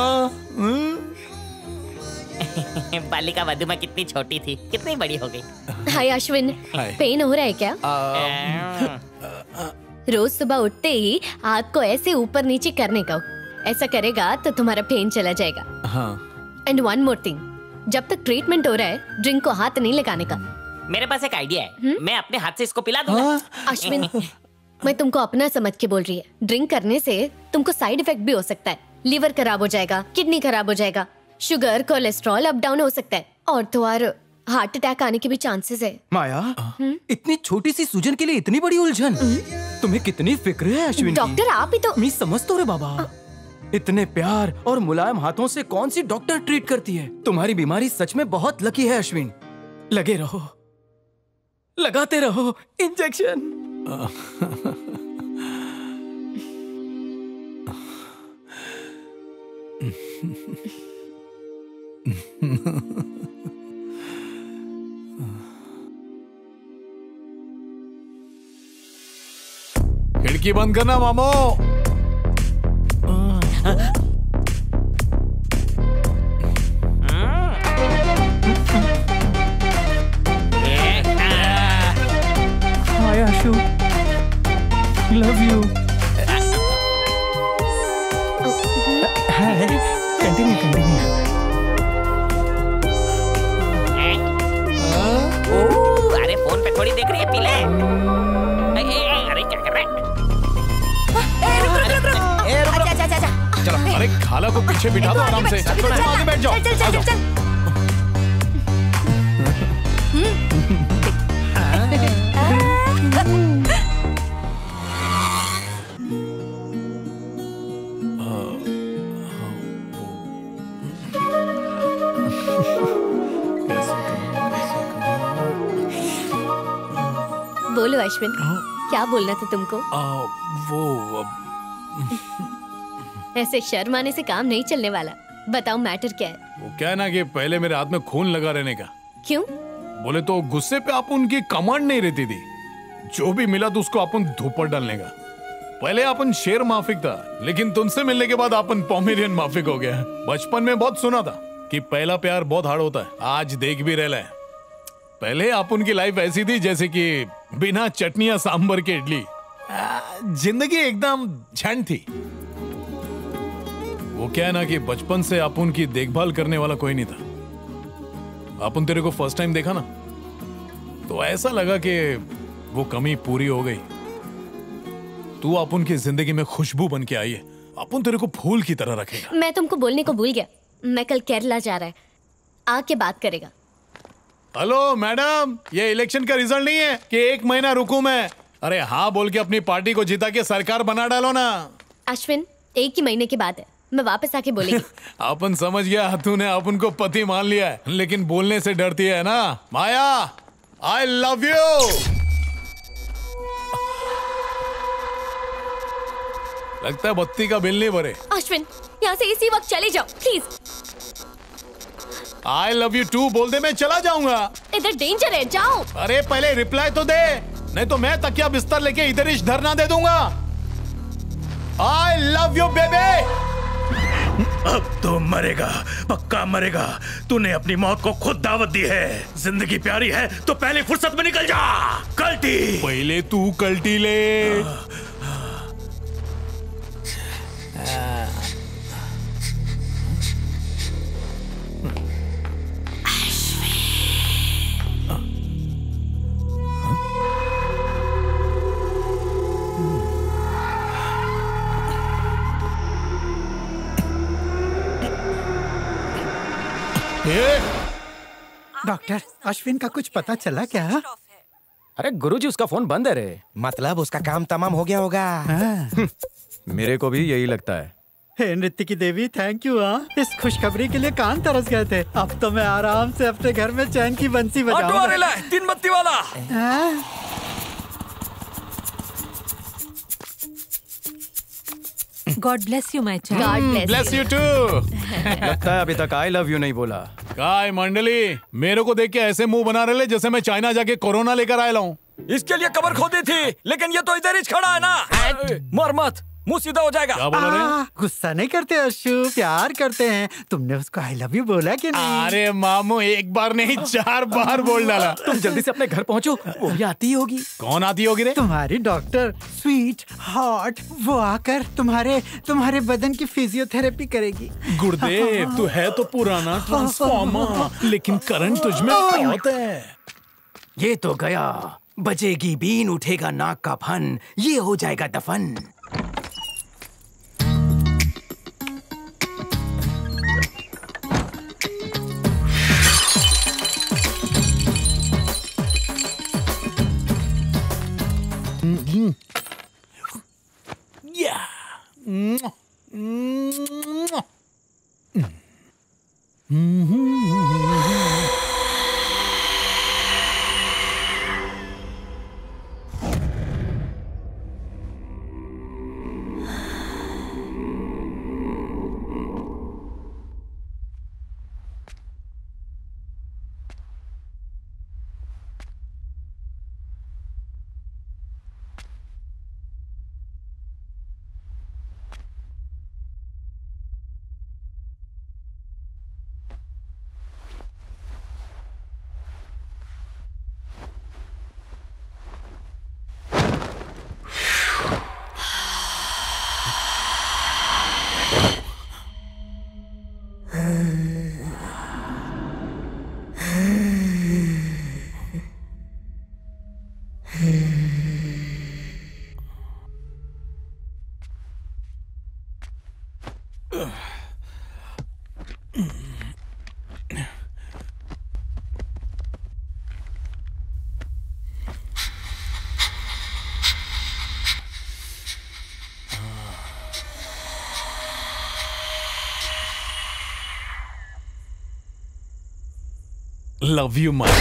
बालिका वधु में कितनी छोटी थी, कितनी बड़ी हो गई। हाय अश्विन, पेन हो रहा है क्या? रोज सुबह उठते ही हाथ को ऐसे ऊपर नीचे करने का। ऐसा करेगा तो तुम्हारा पेन चला जाएगा। हाँ। एंड वन मोर थिंग, जब तक ट्रीटमेंट हो रहा है ड्रिंक को हाथ नहीं लगाने का। मेरे पास एक आइडिया है, हुँ? मैं अपने हाथ से इसको पिला दूंगा। अश्विन, मैं तुमको अपना समझ के बोल रही है। ड्रिंक करने से तुमको साइड इफेक्ट भी हो सकता है। लीवर खराब हो जाएगा, किडनी खराब हो जाएगा, शुगर, कोलेस्ट्रॉल अप डाउन हो सकता है, और तो और हार्ट अटैक आने के भी चांसेस है। माया, इतनी छोटी सी सूजन के लिए इतनी बड़ी उलझन? तुम्हें कितनी फिक्र है अश्विन की। डॉक्टर आप ही तो। मैं समझ तो रे बाबा, इतने प्यार और मुलायम हाथों से कौन सी डॉक्टर ट्रीट करती है? तुम्हारी बीमारी सच में बहुत लकी है अश्विन। लगे रहो, लगाते रहो इंजेक्शन। खिड़की बंद करना मामो। Love you. Continue continue. अरे फोन पे थोड़ी देख रही है, पी ले। अरे क्या कर रहे हैं? अच्छा अच्छा अच्छा। चलो, अरे खाला को पीछे बिठा दो आराम से। तुम आगे बैठ जाओ। चल चल चल चल। बोलो अश्विन, क्या बोलना था तुमको? आ, वो ऐसे शर्म आने से काम नहीं चलने वाला। बताओ मैटर क्या है? वो क्या है ना कि पहले मेरे हाथ में खून लगा रहने का। क्यों? बोले तो गुस्से पे आप उनकी कमांड नहीं रहती थी। जो भी मिला तो उसको अपन धूपर डालने का। पहले अपन शेर माफिक था, लेकिन तुमसे मिलने के बाद अपन पोमेरियन माफिक हो गया। बचपन में बहुत सुना था कि पहला प्यार बहुत हार्ड होता है। आज देख भी रहा है। पहले अपन की लाइफ ऐसी थी जैसे कि बिना चटनी या सांबर के इडली। जिंदगी एकदम झंड थी। वो क्या है ना कि बचपन से अपन की देखभाल करने वाला कोई नहीं था। अपन तेरे को फर्स्ट टाइम देखा ना, तो ऐसा लगा कि वो कमी पूरी हो गई। तू अपन की जिंदगी में खुशबू बन के आई है। अपन तेरे को फूल की तरह रखेगा। मैं तुमको बोलने को भूल गया, मैं कल केरला जा रहा है, आके बात करेगा। हेलो मैडम, ये इलेक्शन का रिजल्ट नहीं है कि एक महीना रुकूं मैं। अरे हाँ बोल के अपनी पार्टी को जिता के सरकार बना डालो ना। अश्विन, एक ही महीने की बात है, मैं वापस आके बोलेगी। अपन समझ गया तूने अपन को पति मान लिया है, लेकिन बोलने से डरती है ना। Maya, I love you. लगता है बत्ती का बिल नहीं भरे। अश्विन, यहाँ से इसी वक्त चले जाओ please. I love you too बोल दे, मैं चला जाऊंगा। इधर डेंजर है, जाओ। अरे पहले रिप्लाई तो दे, नहीं तो मैं तकिया बिस्तर लेके इधर ही धरना दे दूंगा। I love you baby. अब तो मरेगा, पक्का मरेगा। तूने अपनी मौत को खुद दावत दी है। जिंदगी प्यारी है तो पहले फुर्सत में निकल जा। कल्टी पहले तू कल्टी ले। डॉक्टर, अश्विन का कुछ पता चला क्या? अरे गुरुजी, उसका फोन बंद है रे। मतलब उसका काम तमाम हो गया होगा। मेरे को भी यही लगता है। हे नृत्य की देवी, थैंक यू। हाँ, इस खुशखबरी के लिए कान तरस गए थे। अब तो मैं आराम से अपने घर में चैन की बंसी बजाऊंगा। तीन बत्ती वाला। God bless you my child. God bless you too. लगता है अभी तक आई लव यू नहीं बोला। काय मंडली, मेरे को देख के ऐसे मुंह बना रहे जैसे मैं चाइना जाके कोरोना लेकर आया हूँ। इसके लिए कबर खोदी थी, लेकिन ये तो इधर ही खड़ा है ना। मर मत, मुंह सीधा हो जाएगा। क्या बोल रहे हैं? गुस्सा नहीं करते अशु, प्यार करते हैं। तुमने उसको आई लव यू बोला कि नहीं? अरे मामू, एक बार नहीं चार बार बोल डाला। तुम जल्दी से अपने घर पहुंचो, वो भी आती होगी। कौन आती होगी रे? तुम्हारी डॉक्टर स्वीट हॉट, वो आकर तुम्हारे तुम्हारे बदन की फिजियोथेरेपी करेगी। गुरुदेव, तू है तो पुराना ट्रांसफॉर्मर, लेकिन करंट तुझमें बहुत है। ये तो गया, बजेगी बीन, उठेगा नाक का फन, ये हो जाएगा दफन। लव यू माँ।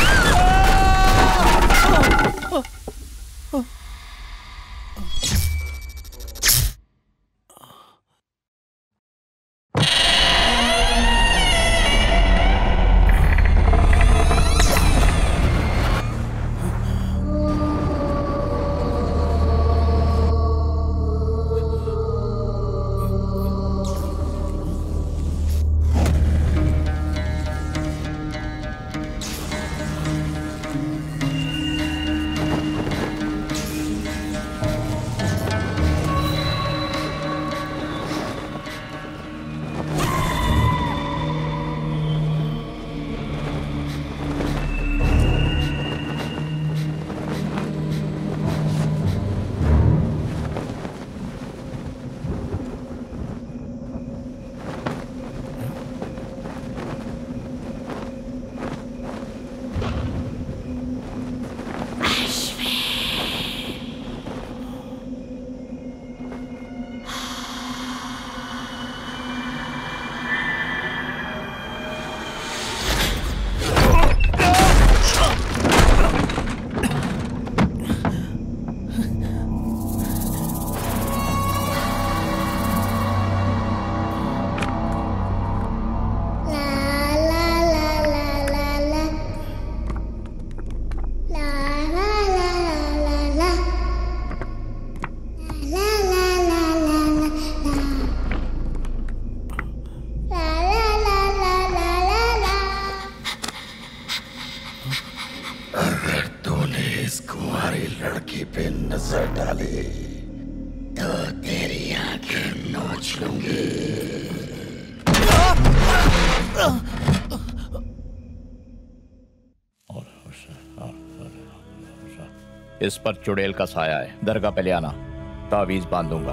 इस पर चुड़ैल का साया है, दरगाह पे ले आना, तावीज बांध दूंगा।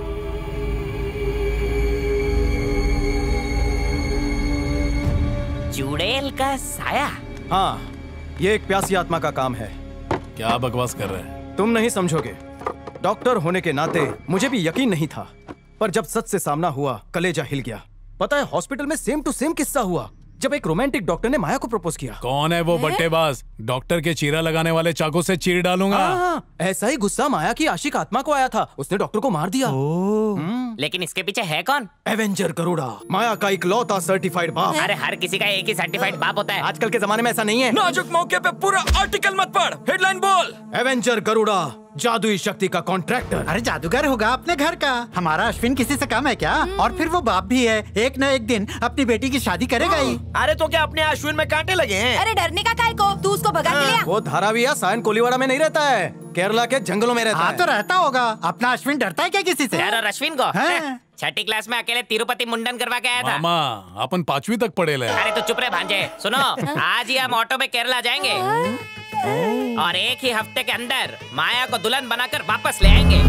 चुड़ैल का साया? हाँ, ये एक प्यासी आत्मा का काम है। क्या बकवास कर रहे हैं? तुम नहीं समझोगे। डॉक्टर होने के नाते मुझे भी यकीन नहीं था, पर जब सच से सामना हुआ कलेजा हिल गया। पता है, हॉस्पिटल में सेम टू सेम किस्सा हुआ जब एक रोमांटिक डॉक्टर ने माया को प्रपोज किया। कौन है वो बट्टेबाज? डॉक्टर के चीरा लगाने वाले चाकू से चीर डालूंगा। हाँ, ऐसा ही गुस्सा माया की आशिक आत्मा को आया था, उसने डॉक्टर को मार दिया। लेकिन इसके पीछे है कौन? एवेंजर गरुड़ा, माया का इकलौता सर्टिफाइड बाप। अरे हर किसी का एक ही सर्टिफाइड बाप होता है। आजकल के जमाने में ऐसा नहीं है। नाजुक मौके पे पूरा आर्टिकल मत पढ़, हेडलाइन बोल। एवेंजर गरुड़ा जादुई शक्ति का कॉन्ट्रैक्टर। अरे जादूगर होगा अपने घर का। हमारा अश्विन किसी से कम है क्या? और फिर वो बाप भी है, एक न एक दिन अपनी बेटी की शादी करेगा ही। अरे तो क्या अपने अश्विन में कांटे लगे हैं? अरे डरने का काय को, तू उसको भगा के लिया। वो धाराविया सायन कोलीवाड़ा में नहीं रहता है, केरला के जंगलों में रहता हाँ, है। तो रहता होगा। अपना अश्विन डरता है क्या किसी से? यार, और अश्विन को छठी क्लास में अकेले तिरुपति मुंडन करवा के आया था। मामा, अपन पांचवी तक पढ़े ले। अरे तो चुप रहे भांजे। सुनो, आज ही हम ऑटो में केरला जाएंगे और एक ही हफ्ते के अंदर माया को दुल्हन बनाकर वापस ले आएंगे।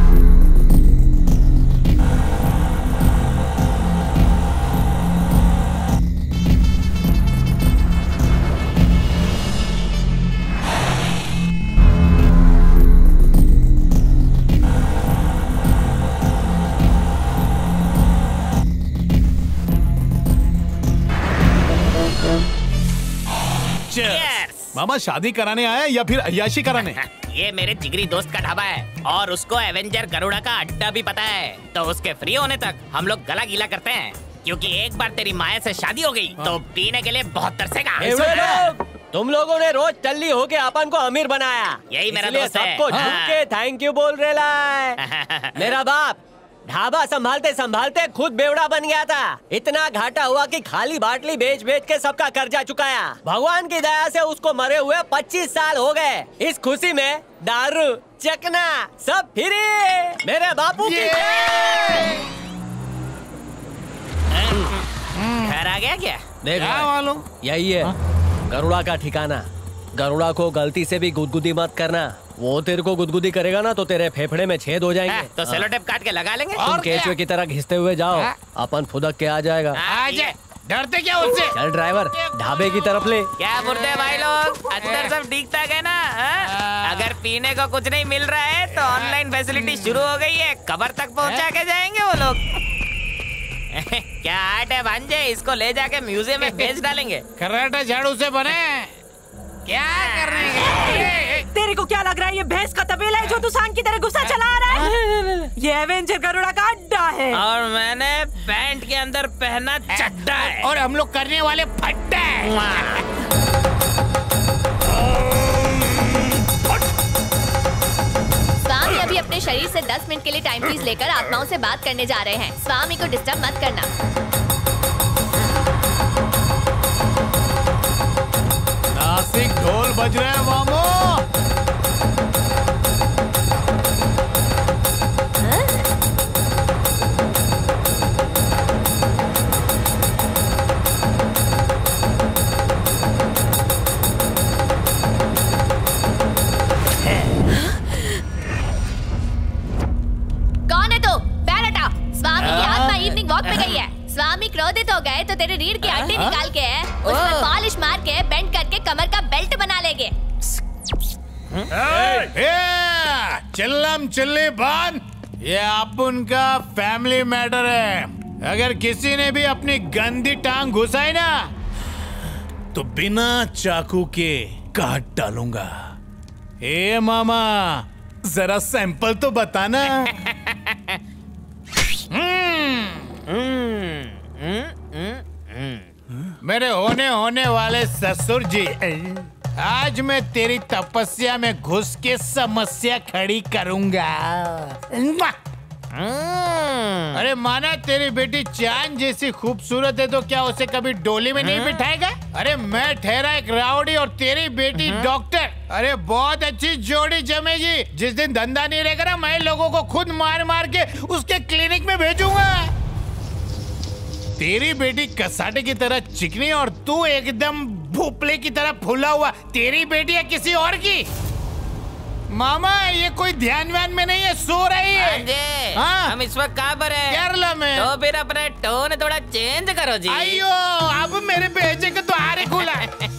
मामा शादी कराने आया या फिर अय्याशी कराने? ये मेरे जिगरी दोस्त का ढाबा है और उसको एवेंजर गरुड़ा का अड्डा भी पता है, तो उसके फ्री होने तक हम लोग गला गीला करते हैं, क्योंकि एक बार तेरी माया से शादी हो गई तो पीने के लिए बहुत तरसेगा। तुम लोगों ने रोज टल्ली होके अपन को अमीर बनाया, यही मेरा दोस्त है। सबको झुक के थैंक यू बोल रहे है। मेरा बाप ढाबा संभालते संभालते खुद बेवड़ा बन गया था। इतना घाटा हुआ कि खाली बाटली बेच बेच के सबका कर्जा चुकाया। भगवान की दया से उसको मरे हुए पच्चीस साल हो गए। इस खुशी में दारू चकना सब फ्री। मेरे बापू की घर आ गया क्या? देख मालूम, यही है गरुड़ा का ठिकाना। गरुड़ा को गलती से भी गुदगुदी मत करना, वो तेरे को गुदगुदी करेगा ना तो तेरे फेफड़े में छेद हो जाएंगे। तो सेलो टेप काट के लगा लेंगे। तुम केचुए की तरह घिसते हुए जाओ, अपन फुदक के आ जाएगा। डरते क्या उससे? चल ड्राइवर, ढाबे की तरफ ले। क्या बुरदे भाई लोग, अंदर सब ठीक ठाक है ना? हा? अगर पीने को कुछ नहीं मिल रहा है तो ऑनलाइन फैसिलिटी शुरू हो गई है, कबर तक पहुंचा के जाएंगे वो लोग। क्या आर्ट है भांजे, इसको ले जाके म्यूजियम में बेच डालेंगे। कराटा झाड़ू से बने क्या करने? तेरे को क्या लग रहा है ये भैंस का तबेला है जो तू सांड की तरह गुस्सा चला रहा है? ये एवेंजर गरुड़ा का अड्डा है और मैंने पैंट के अंदर पहना चड्डा है और हम लोग करने वाले फट्टा है। स्वामी अभी अपने शरीर से दस मिनट के लिए टाइम पीस लेकर आत्माओं से बात करने जा रहे हैं। स्वामी को डिस्टर्ब मत करना। नासिक ढोल बज रहे हैं मामो। कौन है तू? पैर हटा। स्वामी की आत्मा इवनिंग वॉक पे गई है। स्वामी क्रोधित हो गए तो तेरे रीढ़ की हड्डी निकाल के उसमें पॉलिश मार के बेंड करके कमर का बेल्ट बना लेंगे। चिल्लम चिल्ली बांध, ये अपन का फैमिली मैटर है। अगर किसी ने भी अपनी गंदी टांग घुसाई ना तो बिना चाकू के काट डालूंगा। ए मामा, जरा सैंपल तो बताना। मेरे होने होने वाले ससुर जी, आज मैं तेरी तपस्या में घुस के समस्या खड़ी करूंगा। अरे माना तेरी बेटी चांद जैसी खूबसूरत है तो क्या उसे कभी डोली में नहीं बिठाएगा? अरे मैं ठहरा एक रावड़ी और तेरी बेटी डॉक्टर। अरे बहुत अच्छी जोड़ी जमेगी। जिस दिन धंधा नहीं रहेगा ना, मैं लोगों को खुद मार मार के उसके क्लिनिक में भेजूंगा। तेरी बेटी कसाटे की तरह चिकनी और तू एकदम भूपले की तरह फूला हुआ। तेरी बेटी है किसी और की? मामा ये कोई ध्यान व्यान में नहीं है, सो रही है। हाँ? हम इस वक्त कहाँ पर हैं? केरला में। तो फिर अपने टोन थोड़ा चेंज करो जी। अयो, अब मेरे भेजे का तो आरे खुला।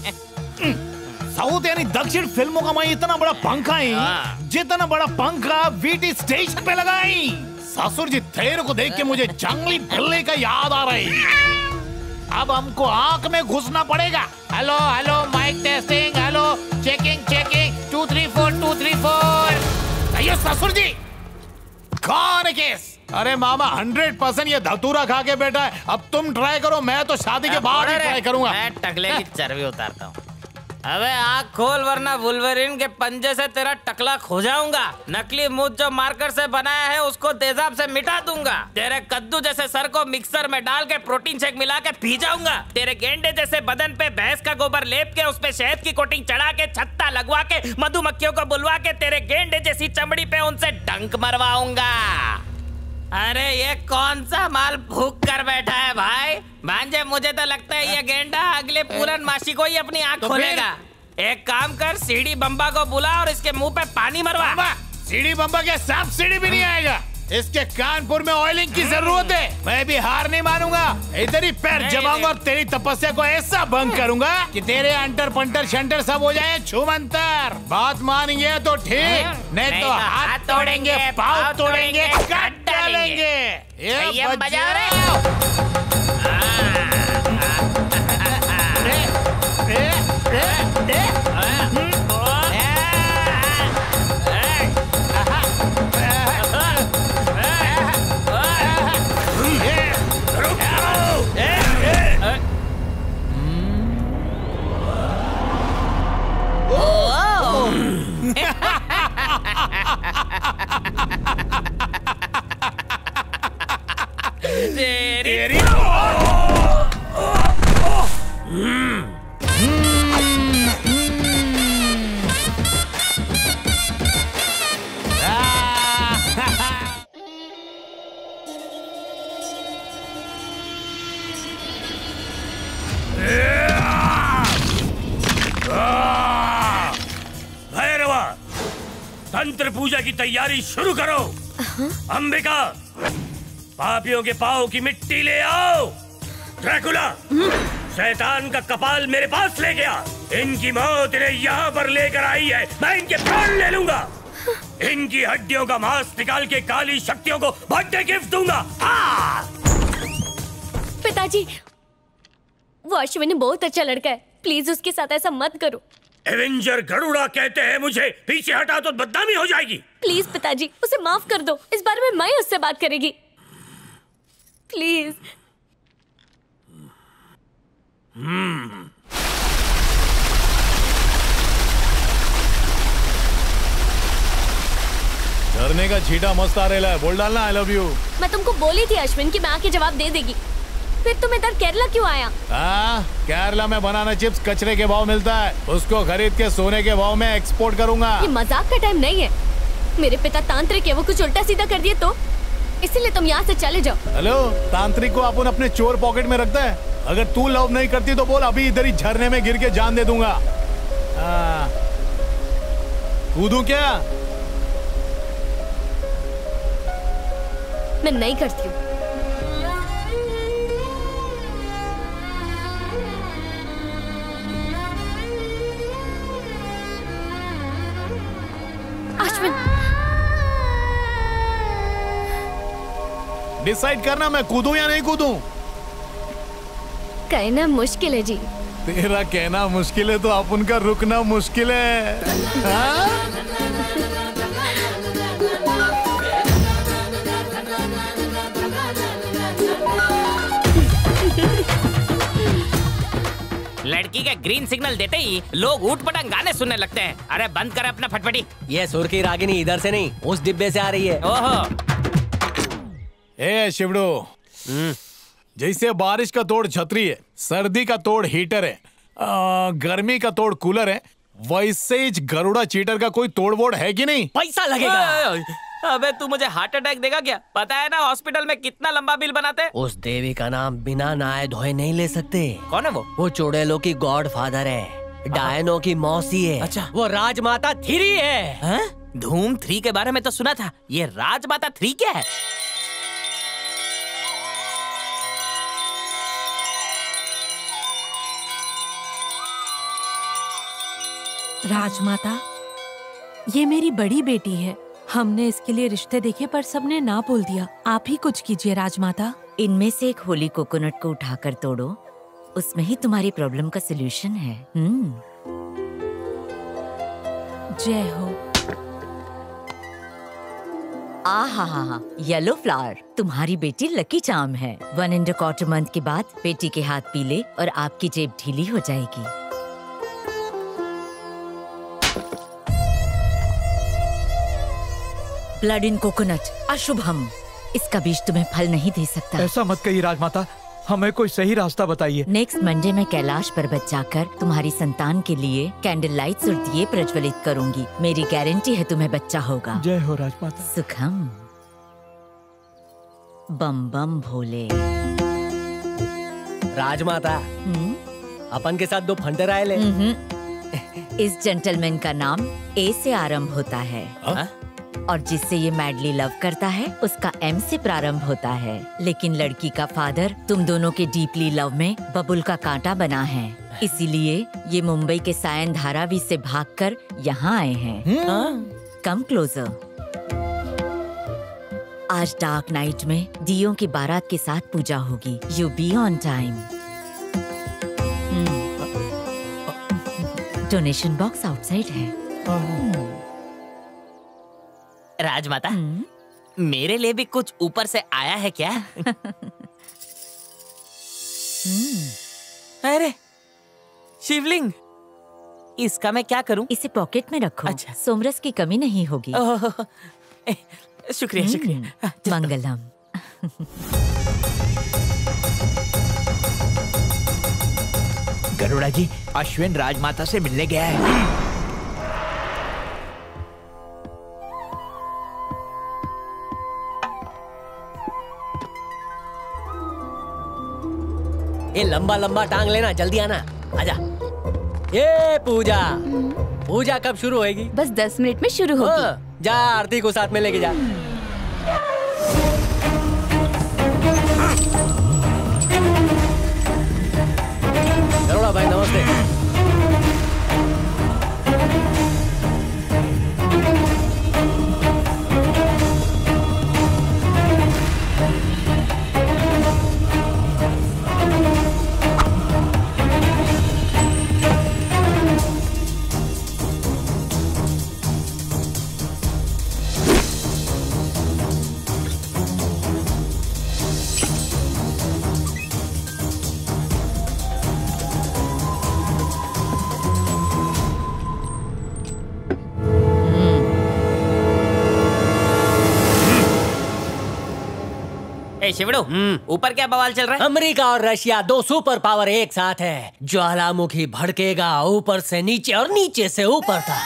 साउथ यानी दक्षिण फिल्मों का मैं इतना बड़ा पंखा ही, जितना बड़ा पंखा वीटी स्टेशन पे लगाई। ससुर जी तेरे को देख के मुझे जंगली बिल्ली का याद आ रही। अब हमको आंख में घुसना पड़ेगा। Hello hello mike testing, hello checking checking, two three four two three four. अयो ससुर जी, कौन है केस? अरे मामा हंड्रेड परसेंट ये धतूरा खा के बैठा है। अब तुम ट्राई करो, मैं तो शादी के बाद ही ट्राई करूंगा। मैं टकले की चर्बी उतारता हूँ। अबे आँख खोल वरना वुल्वरीन के पंजे से तेरा टकला खो जाऊंगा। नकली मुंह जो मार्कर से बनाया है उसको तेजाब से मिटा दूंगा। तेरे कद्दू जैसे सर को मिक्सर में डाल के प्रोटीन शेक मिला के पी जाऊंगा। तेरे गेंडे जैसे बदन पे भैंस का गोबर लेप के उसपे शहद की कोटिंग चढ़ा के छत्ता लगवा के मधुमक्खियों को बुलवा के तेरे गेंडे जैसी चमड़ी पे उनसे डंक मरवाऊंगा। अरे ये कौन सा माल भूख कर बैठा है भाई? भांजे मुझे तो लगता है ये गेंडा अगले पूरन मासी को ही अपनी आँख खोलेगा। एक काम कर, सीढ़ी बम्बा को बुला और इसके मुंह पे पानी मरवा। सीढ़ी बम्बा के साथ सीढ़ी भी नहीं आएगा। इसके कानपुर में ऑयलिंग की जरूरत है। मैं भी हार नहीं मानूंगा, इधर ही पैर जमाऊंगा और तेरी तपस्या को ऐसा भंग करूंगा कि तेरे अंटर पंटर शंटर सब हो जाए छुमंतर। बात मान गया तो ठीक, नहीं तो हाथ तोड़ेंगे, पाँव तोड़ेंगे, काट डालेंगे। ये बजा रहे तेरी भैरवा, मंत्र पूजा की तैयारी शुरू करो। अंबिका, पापियों के पाँव की मिट्टी ले आओ। ड्रैकुला, शैतान का कपाल मेरे पास ले गया। इनकी मौत इन्हें यहाँ पर लेकर आई है, मैं इनके प्राण ले लूंगा। इनकी हड्डियों का मांस निकाल के काली शक्तियों को बर्थडे गिफ्ट दूंगा। पिताजी, वो अश्विनी बहुत अच्छा लड़का है, प्लीज उसके साथ ऐसा मत करो। एवेंजर गरुड़ा कहते हैं मुझे, पीछे हटा तो बदनामी हो जाएगी। प्लीज पिताजी, उसे माफ कर दो, इस बारे में मैं उससे बात करेगी, प्लीज। हम्म झरने का छीटा मस्त आ रहा है, बोल डालना आई लव यू। मैं तुमको बोली थी अश्विन कि मैं आके जवाब दे देगी, फिर तुम इधर केरला क्यों आया? हाँ, केरला में बनाना चिप्स कचरे के भाव मिलता है, उसको खरीद के सोने के भाव में एक्सपोर्ट करूंगा। ये मजाक का टाइम नहीं है, मेरे पिता तांत्रिक है, वो कुछ उल्टा सीधा कर दिए तो इसीलिए तुम यहाँ से चले जाओ। हेलो, तांत्रिक को अपन अपने चोर पॉकेट में रखता है। अगर तू लव नहीं करती तो बोल, अभी इधर ही झरने में गिर के जान दे दूंगा। कूदूं क्या? मैं नहीं करती हूँ। अश्विन, डिसाइड करना मैं कूदूं या नहीं कूदूं। कहना मुश्किल है जी। तेरा कहना मुश्किल है तो अपन का रुकना मुश्किल है। हाँ? लड़की के ग्रीन सिग्नल देते ही लोग ऊट पटांग गाने सुनने लगते हैं। अरे बंद कर अपना फटफटी। ये सुर की रागिनी इधर से नहीं, उस डिब्बे से आ रही है। ओहो। ए शिवड़ो, जैसे बारिश का तोड़ छतरी है, सर्दी का तोड़ हीटर है, आ, गर्मी का तोड़ कूलर है, वैसे ही गरुड़ा चीटर का कोई तोड़ वोड़ है कि नहीं? पैसा लगेगा। अबे तू मुझे हार्ट अटैक देगा क्या? पता है ना हॉस्पिटल में कितना लंबा बिल बनाते? उस देवी का नाम बिना नहाए धोए नहीं ले सकते। कौन है वो? वो चुड़ैलों की गॉड फादर है, डायनो की मौसी है। अच्छा, वो राजमाता थ्री है। हा? धूम थ्री के बारे में तो सुना था, ये राजमाता थ्री क्या है? राजमाता, ये मेरी बड़ी बेटी है। हमने इसके लिए रिश्ते देखे पर सबने ना बोल दिया। आप ही कुछ कीजिए राजमाता। इनमें से एक होली कोकोनट को उठाकर तोड़ो, उसमें ही तुम्हारी प्रॉब्लम का सलूशन है। हम्म। जय हो। आ हा हा हा, येलो फ्लावर, तुम्हारी बेटी लकी चार्म है। वन एंड क्वार्टर मंथ के बाद बेटी के हाथ पीले और आपकी जेब ढीली हो जाएगी। ब्लड इन कोकोनट अशुभम, इसका बीज तुम्हें फल नहीं दे सकता। ऐसा मत कहिए राजमाता, हमें कोई सही रास्ता बताइए। नेक्स्ट मंडे मैं कैलाश पर्वत जाकर तुम्हारी संतान के लिए कैंडल लाइट्स और दिए प्रज्वलित करूंगी। मेरी गारंटी है तुम्हें बच्चा होगा। जय हो राजमाता। सुखम। बम बम भोले। राजमाता, अपन के साथ दो फंटे राय ले। इस जेंटलमैन का नाम ए से आरंभ होता है। आ? और जिससे ये मैडली लव करता है उसका एम से प्रारंभ होता है। लेकिन लड़की का फादर तुम दोनों के डीपली लव में बबुल का कांटा बना है, इसीलिए ये मुंबई के सायन धारावी से भागकर यहाँ आए हैं। Come closer. आज डार्क नाइट में दियों की बारात के साथ पूजा होगी। You be on time. Donation box outside है। राजमाता, मेरे लिए भी कुछ ऊपर से आया है क्या? अरे शिवलिंग, इसका मैं क्या करूं? इसे पॉकेट में रखो। अच्छा। सोमरस की कमी नहीं होगी। शुक्रिया शुक्रिया। मंगलम। गरुड़ा जी, अश्विन राजमाता से मिलने गया है। ये लंबा लंबा टांग लेना, जल्दी आना। आजा। ये पूजा पूजा कब शुरू होएगी? बस दस मिनट में शुरू होगी। जा आरती को साथ में लेके जा। गरुड़ा भाई नमस्ते। शिवड़ू, ऊपर क्या बवाल चल रहा है? अमेरिका और रशिया दो सुपर पावर एक साथ है। ज्वालामुखी भड़केगा ऊपर से नीचे और नीचे से ऊपर तक।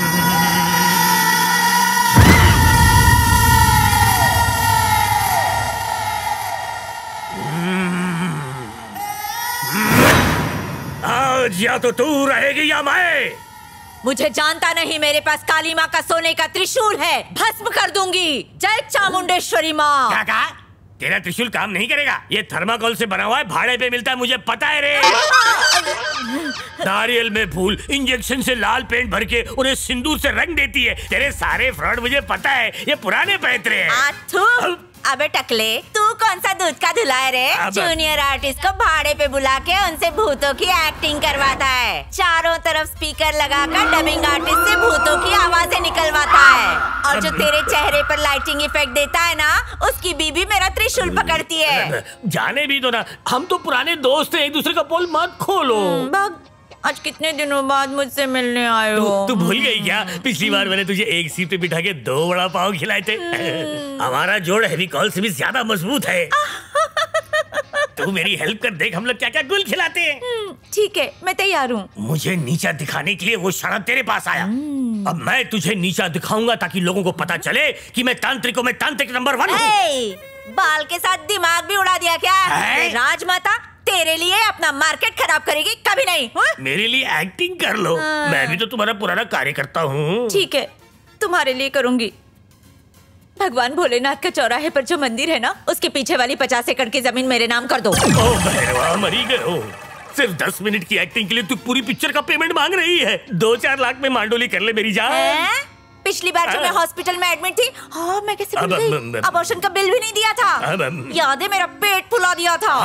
आज या तो तू रहेगी या मैं। मुझे जानता नहीं, मेरे पास काली माँ का सोने का त्रिशूल है, भस्म कर दूंगी। जय चामुंडेश्वरी माँ। क्या कहा? तेरा त्रिशूल काम नहीं करेगा। ये थर्माकोल से बना हुआ है, भाड़े पे मिलता है, मुझे पता है रे। नारियल में फूल इंजेक्शन से लाल पेंट भर के उन्हें सिंदूर से रंग देती है। तेरे सारे फ्रॉड मुझे पता है, ये पुराने पैतरे हैं। अबे टकले, तू कौन सा दूध का धुला है रे? जूनियर आर्टिस्ट को भाड़े पे बुला के उनसे भूतों की एक्टिंग करवाता है। चारों तरफ स्पीकर लगाकर डबिंग आर्टिस्ट से भूतों की आवाजें निकलवाता है। और जो तेरे चेहरे पर लाइटिंग इफेक्ट देता है ना, उसकी बीबी मेरा त्रिशूल पकड़ती है। जाने भी दो ना, हम तो पुराने दोस्त हैं, एक दूसरे का पोल मत खोलो। आज कितने दिनों बाद मुझसे मिलने आए हो? तू, तू भूल गई क्या? पिछली बार मैंने तुझे एक सीट पे बिठा के दो वड़ा पाव खिलाए थे। हमारा जोड़ हेवी कॉल से भी ज्यादा मजबूत है। तू मेरी हेल्प कर देख, हम लोग क्या क्या गुल खिलाते हैं। ठीक है, मैं तैयार हूँ। मुझे नीचा दिखाने के लिए वो शराब तेरे पास आया। अब मैं तुझे नीचा दिखाऊंगा ताकि लोगों को पता चले कि मैं तांत्रिकों में तांत्रिक नंबर वन हूँ। बाल के साथ दिमाग भी उड़ा दिया क्या? राजमाता तेरे लिए अपना मार्केट खराब करेगी, कभी नहीं। हुँ? मेरे लिए एक्टिंग कर लो। मैं भी तो तुम्हारा पुराना कार्यकर्ता हूँ। ठीक है, तुम्हारे लिए करूँगी। भगवान भोलेनाथ का चौराहे पर जो मंदिर है ना, उसके पीछे वाली पचास एकड़ की जमीन मेरे नाम कर दो। ओ भैरवा, मरी गए हो। सिर्फ दस मिनट की एक्टिंग के लिए तू पूरी पिक्चर का पेमेंट मांग रही है। दो चार लाख में मांडोली कर ले मेरी जान। पिछली बार जब मैं हॉस्पिटल में एडमिट थी, हाँ मैं कैसे भूल गई? अबॉर्शन का बिल भी नहीं दिया था। याद है, मेरा पेट फुला दिया था।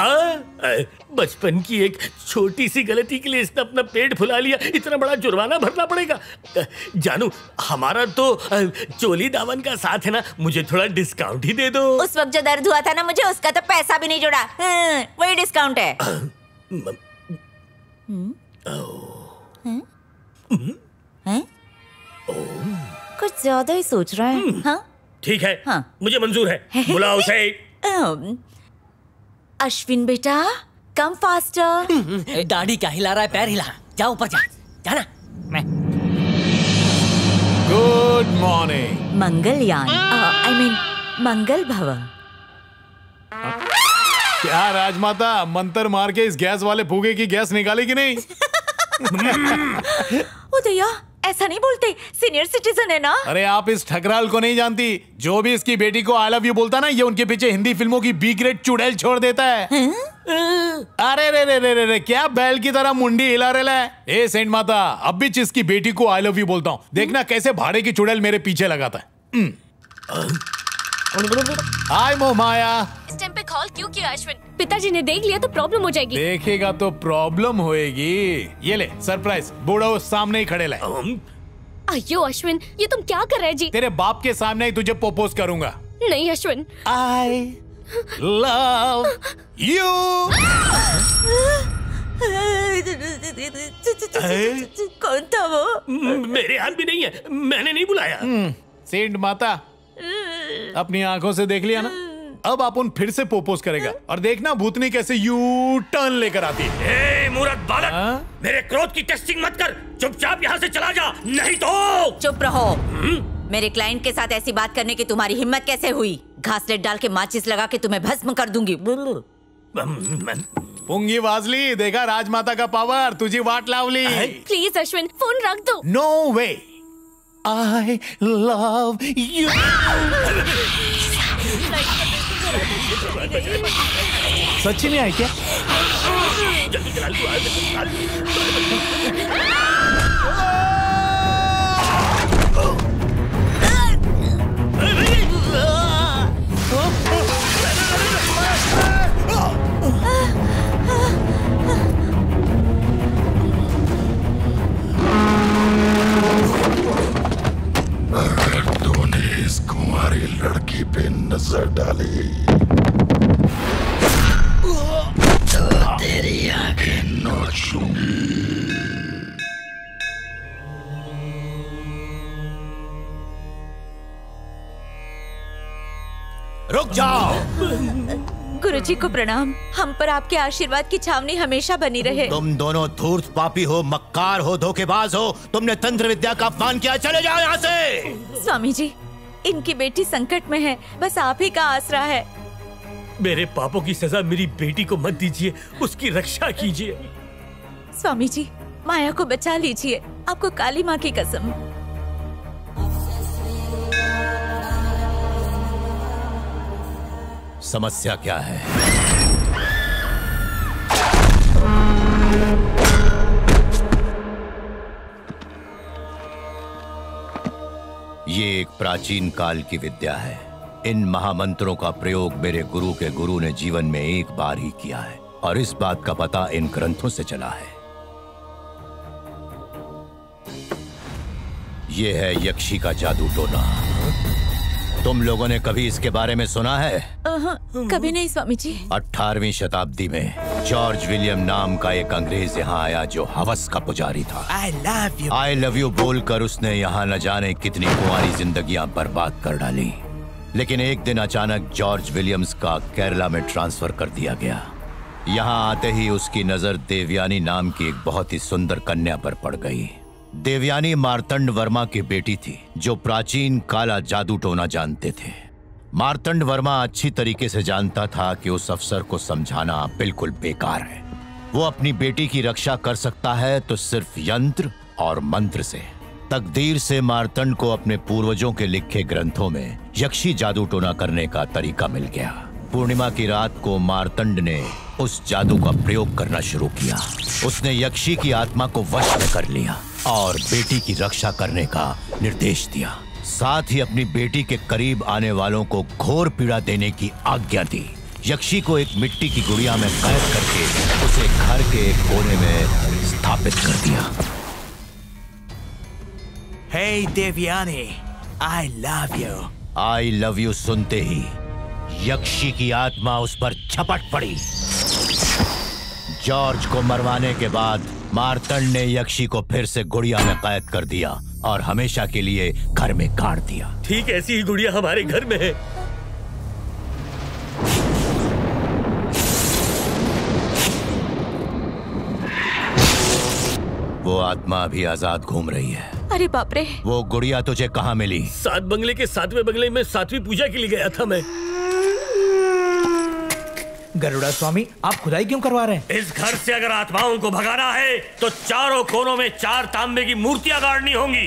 बचपन की एक छोटी सी गलती के लिए इसने अपना पेट फुला लिया, इतना बड़ा जुर्माना भरना पड़ेगा। जानू, हमारा तो चोली दामन का साथ है ना, मुझे थोड़ा डिस्काउंट ही दे दो। उस वक्त जो दर्द हुआ था ना मुझे, उसका तो पैसा भी नहीं जुड़ा। वही डिस्काउंट है। कुछ ज्यादा ही सोच रहा है। हाँ? ठीक है, हाँ। मुझे मंजूर है, बुलाओ उसे। अश्विन बेटा, कम फास्टर। दाढ़ी क्या हिला रहा है? पैर हिला। जा ऊपर जा, जाना। मैं good morning. Mangalyaan, I mean मंगल भव। क्या राजमाता, मंत्र मार के इस गैस वाले फूगे की गैस निकाली कि नहीं? उदया, ऐसा नहीं बोलते, सीनियर सिटीजन है ना। अरे आप इस ठकराल को नहीं जानती। जो भी इसकी बेटी को आई लव यू बोलता ना, ये उनके पीछे हिंदी फिल्मों की बी ग्रेड चुड़ैल छोड़ देता है। अरे रे रे रे रे रे, क्या बैल की तरह मुंडी हिला रहा है। ए सेंट माता, अब भी जिसकी बेटी को आई लव यू बोलता हूँ, देखना कैसे भाड़े की चुड़ैल मेरे पीछे लगाता है। हाय मोहमाया। इस टाइम पे कॉल क्यों किया अश्विन? पिताजी ने देख लिया तो प्रॉब्लम हो जाएगी। देखेगा तो प्रॉब्लम होएगी। ये ले सरप्राइज, बूढ़ा उस सामने ही खड़े लाए। अयो अश्विन, ये तुम क्या कर रहे जी? तेरे बाप के सामने ही तुझे प्रपोज करूंगा। नहीं अश्विन। आई लव यू। कौन था वो? मेरे हाथ भी नहीं है, मैंने नहीं बुलाया। सेंट माता, अपनी आंखों से देख लिया ना, अब अपन फिर से प्रपोज करेगा और देखना भूतनी कैसे यू टर्न लेकर आती है। ए मूर्ख बालक, मेरे क्रोध की टेस्टिंग मत कर, चुपचाप यहाँ से चला जा, नहीं तो। चुप रहो। मेरे क्लाइंट के साथ ऐसी बात करने की तुम्हारी हिम्मत कैसे हुई? घासलेट डाल के माचिस लगा के तुम्हें भस्म कर दूंगी। पुंगी वाजली, देखा राजमाता का पावर, तुझी वाट लावली। प्लीज अश्विन, फोन रख दो। No way, I love you. सच्ची में आई क्या? जल्दी चला लो, अगर तूने इस कुंवारी लड़की पे नजर डाली तो तेरी आंखें नोचूंगी। रुक जाओ। गुरुजी को प्रणाम। हम पर आपके आशीर्वाद की छावनी हमेशा बनी रहे। तुम दोनों धूर्त पापी हो, मक्कार हो, धोखेबाज हो। तुमने तंत्र विद्या का अपमान किया। चले जाओ यहाँ से। स्वामी जी, इनकी बेटी संकट में है, बस आप ही का आसरा है। मेरे पापों की सजा मेरी बेटी को मत दीजिए, उसकी रक्षा कीजिए। स्वामी जी, माया को बचा लीजिए, आपको काली माँ की कसम। समस्या क्या है? ये एक प्राचीन काल की विद्या है। इन महामंत्रों का प्रयोग मेरे गुरु के गुरु ने जीवन में एक बार ही किया है और इस बात का पता इन ग्रंथों से चला है। ये है यक्षी का जादू टोना। तुम लोगों ने कभी इसके बारे में सुना है? कभी नहीं स्वामी जी। अठारहवीं शताब्दी में जॉर्ज विलियम नाम का एक अंग्रेज यहाँ आया जो हवस का पुजारी था। I love you I love you बोलकर उसने यहाँ न जाने कितनी कुंवारी जिंदगियां बर्बाद कर डाली। लेकिन एक दिन अचानक जॉर्ज विलियम्स का केरला में ट्रांसफर कर दिया गया। यहाँ आते ही उसकी नजर देवयानी नाम की एक बहुत ही सुंदर कन्या पर पड़ गई। देवयानी मार्तंड वर्मा की बेटी थी जो प्राचीन काला जादू टोना जानते थे। मार्तंड वर्मा अच्छी तरीके से जानता था कि उस अफसर को समझाना बिल्कुल बेकार है। वो अपनी बेटी की रक्षा कर सकता है तो सिर्फ यंत्र और मंत्र से। तकदीर से मार्तंड को अपने पूर्वजों के लिखे ग्रंथों में यक्षी जादू टोना करने का तरीका मिल गया। पूर्णिमा की रात को मार्तंड ने उस जादू का प्रयोग करना शुरू किया। उसने यक्षी की आत्मा को वश में कर लिया और बेटी की रक्षा करने का निर्देश दिया। साथ ही अपनी बेटी के करीब आने वालों को घोर पीड़ा देने की आज्ञा दी। यक्षी को एक मिट्टी की गुड़िया में कैद करके उसे घर के एक कोने में स्थापित कर दिया। हे Devyani, I love you. I love you सुनते ही यक्षी की आत्मा उस पर झपट पड़ी। जॉर्ज को मरवाने के बाद मार्तंड ने यक्षी को फिर से गुड़िया में कैद कर दिया और हमेशा के लिए घर में गाड़ दिया। ठीक ऐसी ही गुड़िया हमारे घर में है। वो आत्मा अभी आजाद घूम रही है। अरे बाप रे। वो गुड़िया तुझे कहाँ मिली? सात बंगले के सातवें बंगले में सातवीं पूजा के लिए गया था मैं। गरुड़ा स्वामी, आप खुदाई क्यों करवा रहे हैं? इस घर से अगर आत्माओं को भगाना है तो चारों कोनों में चार तांबे की मूर्तियां गाड़नी होंगी।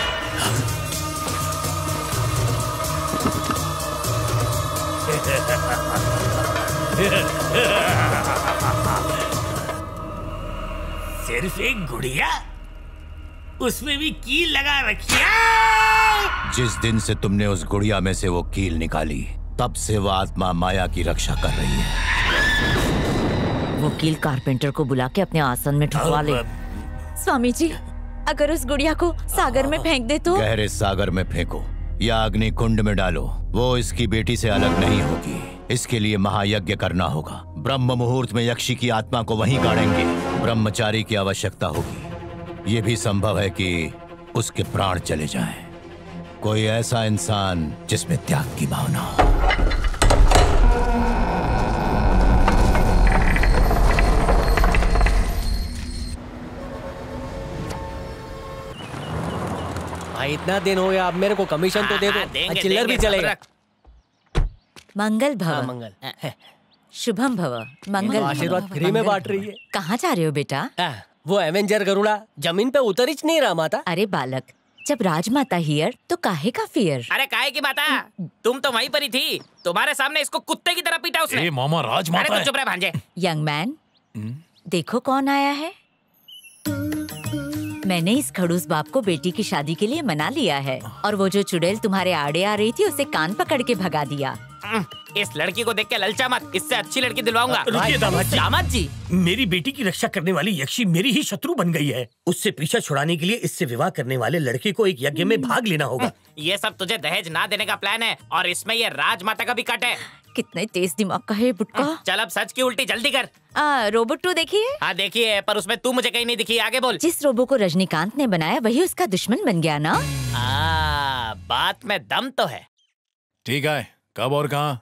सिर्फ एक गुड़िया, उसमें भी कील लगा रखी है। जिस दिन से तुमने उस गुड़िया में से वो कील निकाली तब से वो आत्मा माया की रक्षा कर रही है। वकील कारपेंटर को बुला के अपने आसन में ठुकवा ले। स्वामी जी, अगर उस गुड़िया को सागर में फेंक दे तो? गहरे सागर में फेंको या अग्नि कुंड में डालो, वो इसकी बेटी से अलग नहीं होगी। इसके लिए महायज्ञ करना होगा। ब्रह्म मुहूर्त में यक्षी की आत्मा को वहीं गाड़ेंगे। ब्रह्मचारी की आवश्यकता होगी। ये भी संभव है कि उसके प्राण चले जाएं। कोई ऐसा इंसान जिसमें त्याग की भावना हो। भाई इतना दिन हो गया, अब मेरे को कमीशन तो दे दो। चिल्लर भी चलेगा। मंगल भव। मंगल शुभम भव। मंगल आशीर्वाद फ्री में बांट रही है। कहाँ जा रहे हो बेटा? वो एवेंजर गरुड़ा जमीन पे उतर ही नहीं रहा माता। अरे बालक, जब राजमाता हियर तो काहे का फियर? अरे काहे की माता, तुम तो वहीं पर ही थी, तुम्हारे सामने इसको कुत्ते की तरह पीटा उसने। ए मामा राजमाता अरे तू चुप रह भांजे। यंग मैन, देखो कौन आया है। मैंने इस खड़ूस बाप को बेटी की शादी के लिए मना लिया है और वो जो चुड़ैल तुम्हारे आड़े आ रही थी उसे कान पकड़ के भगा दिया। इस लड़की को देख के ललचा मत, इससे अच्छी लड़की दिलवाऊंगा। रुकिए दामाद जी। दामाद जी, मेरी बेटी की रक्षा करने वाली यक्षी मेरी ही शत्रु बन गई है। उससे पीछा छुड़ाने के लिए इससे विवाह करने वाले लड़के को एक यज्ञ में भाग लेना होगा। ये सब तुझे दहेज ना देने का प्लान है और इसमें ये राजमाता का भी कट है। कितने तेज दिमाग का है बुटका। चल अब सच की उल्टी जल्दी कर। आ, रोबोट टू देखिए। हाँ देखिए, पर उसमें तू मुझे कहीं नहीं दिखी। आगे बोल। जिस रोबो को रजनीकांत ने बनाया वही उसका दुश्मन बन गया ना। आ, बात में दम तो है। ठीक है, कब और कहाँ?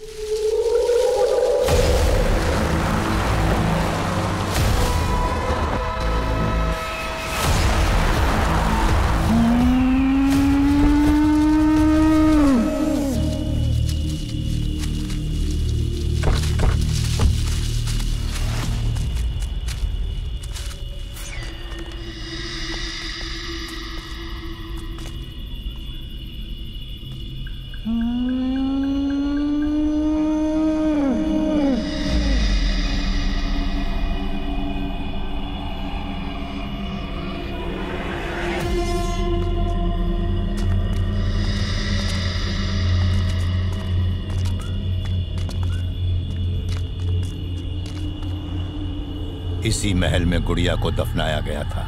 इसी महल में गुड़िया को दफनाया गया था।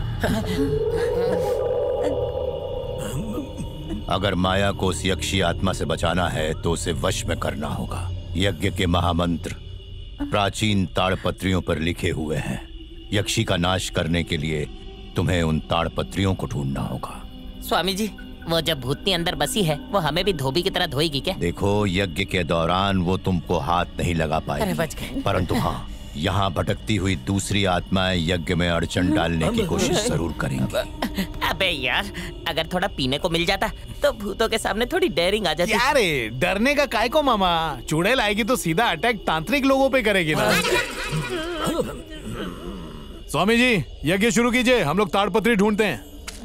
अगर माया को उस यक्षी आत्मा से बचाना है तो उसे वश में करना होगा। यज्ञ के महामंत्र प्राचीन ताड़पत्रियों पर लिखे हुए हैं। यक्षी का नाश करने के लिए तुम्हें उन ताड़पत्रियों को ढूंढना होगा। स्वामी जी, वो जब भूतनी अंदर बसी है वो हमें भी धोबी की तरह धोएगी क्या? देखो, यज्ञ के दौरान वो तुमको हाथ नहीं लगा पाएगी, परंतु हाँ, यहाँ भटकती हुई दूसरी आत्माएं यज्ञ में अड़चन डालने की कोशिश जरूर करेंगी। अबे यार, अगर थोड़ा पीने को मिल जाता तो भूतों के सामने थोड़ी डेयरिंग आ जाती। यार डरने का काय को मामा, चुड़ैल आएगी तो सीधा अटैक तांत्रिक लोगों पे करेगी ना। स्वामी जी, यज्ञ शुरू कीजिए, हम लोग ताड़पत्री ढूंढते हैं।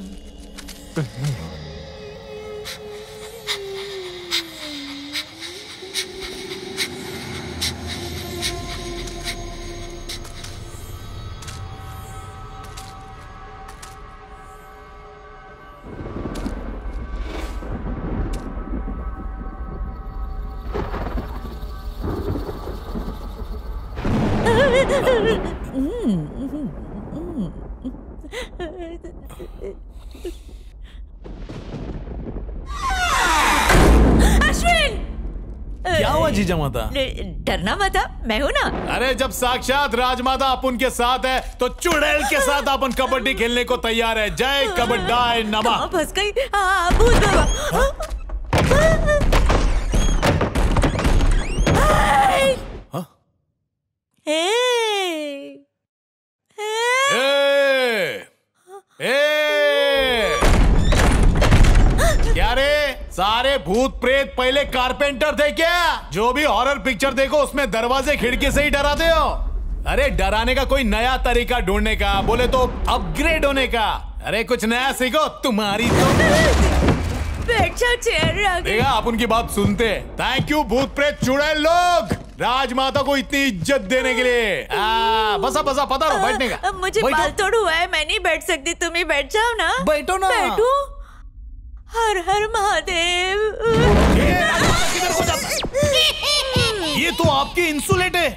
अश्विन! क्या हुआ जीजा माता? डरना मत, मैं हूँ ना। अरे जब साक्षात राजमाता अपन के साथ है तो चुड़ैल के साथ अपन कबड्डी खेलने को तैयार है। जय कबड्डाय नमः। फंस गई। हाँ, भूत बाबा। क्या रे, सारे भूत प्रेत पहले कारपेंटर थे क्या? जो भी हॉरर पिक्चर देखो उसमें दरवाजे खिड़की से ही डराते हो। अरे डराने का कोई नया तरीका ढूंढने का, बोले तो अपग्रेड होने का। अरे कुछ नया सीखो, तुम्हारी तो बैठ जाओ चेयर। देखा, आप उनकी बात सुनते हैं। थैंक यू भूत प्रेत चुड़ैल लोग, राजमाता को इतनी इज्जत देने के लिए। आ, बसा बसा पता रहो बैठने का। मुझे बाल तोड़ हुआ है, मैं नहीं बैठ सकती, तुम ही बैठ जाओ ना। बैठो ना। बैठो। हर हर महादेव। ये तो आपकी इंसुलेट है।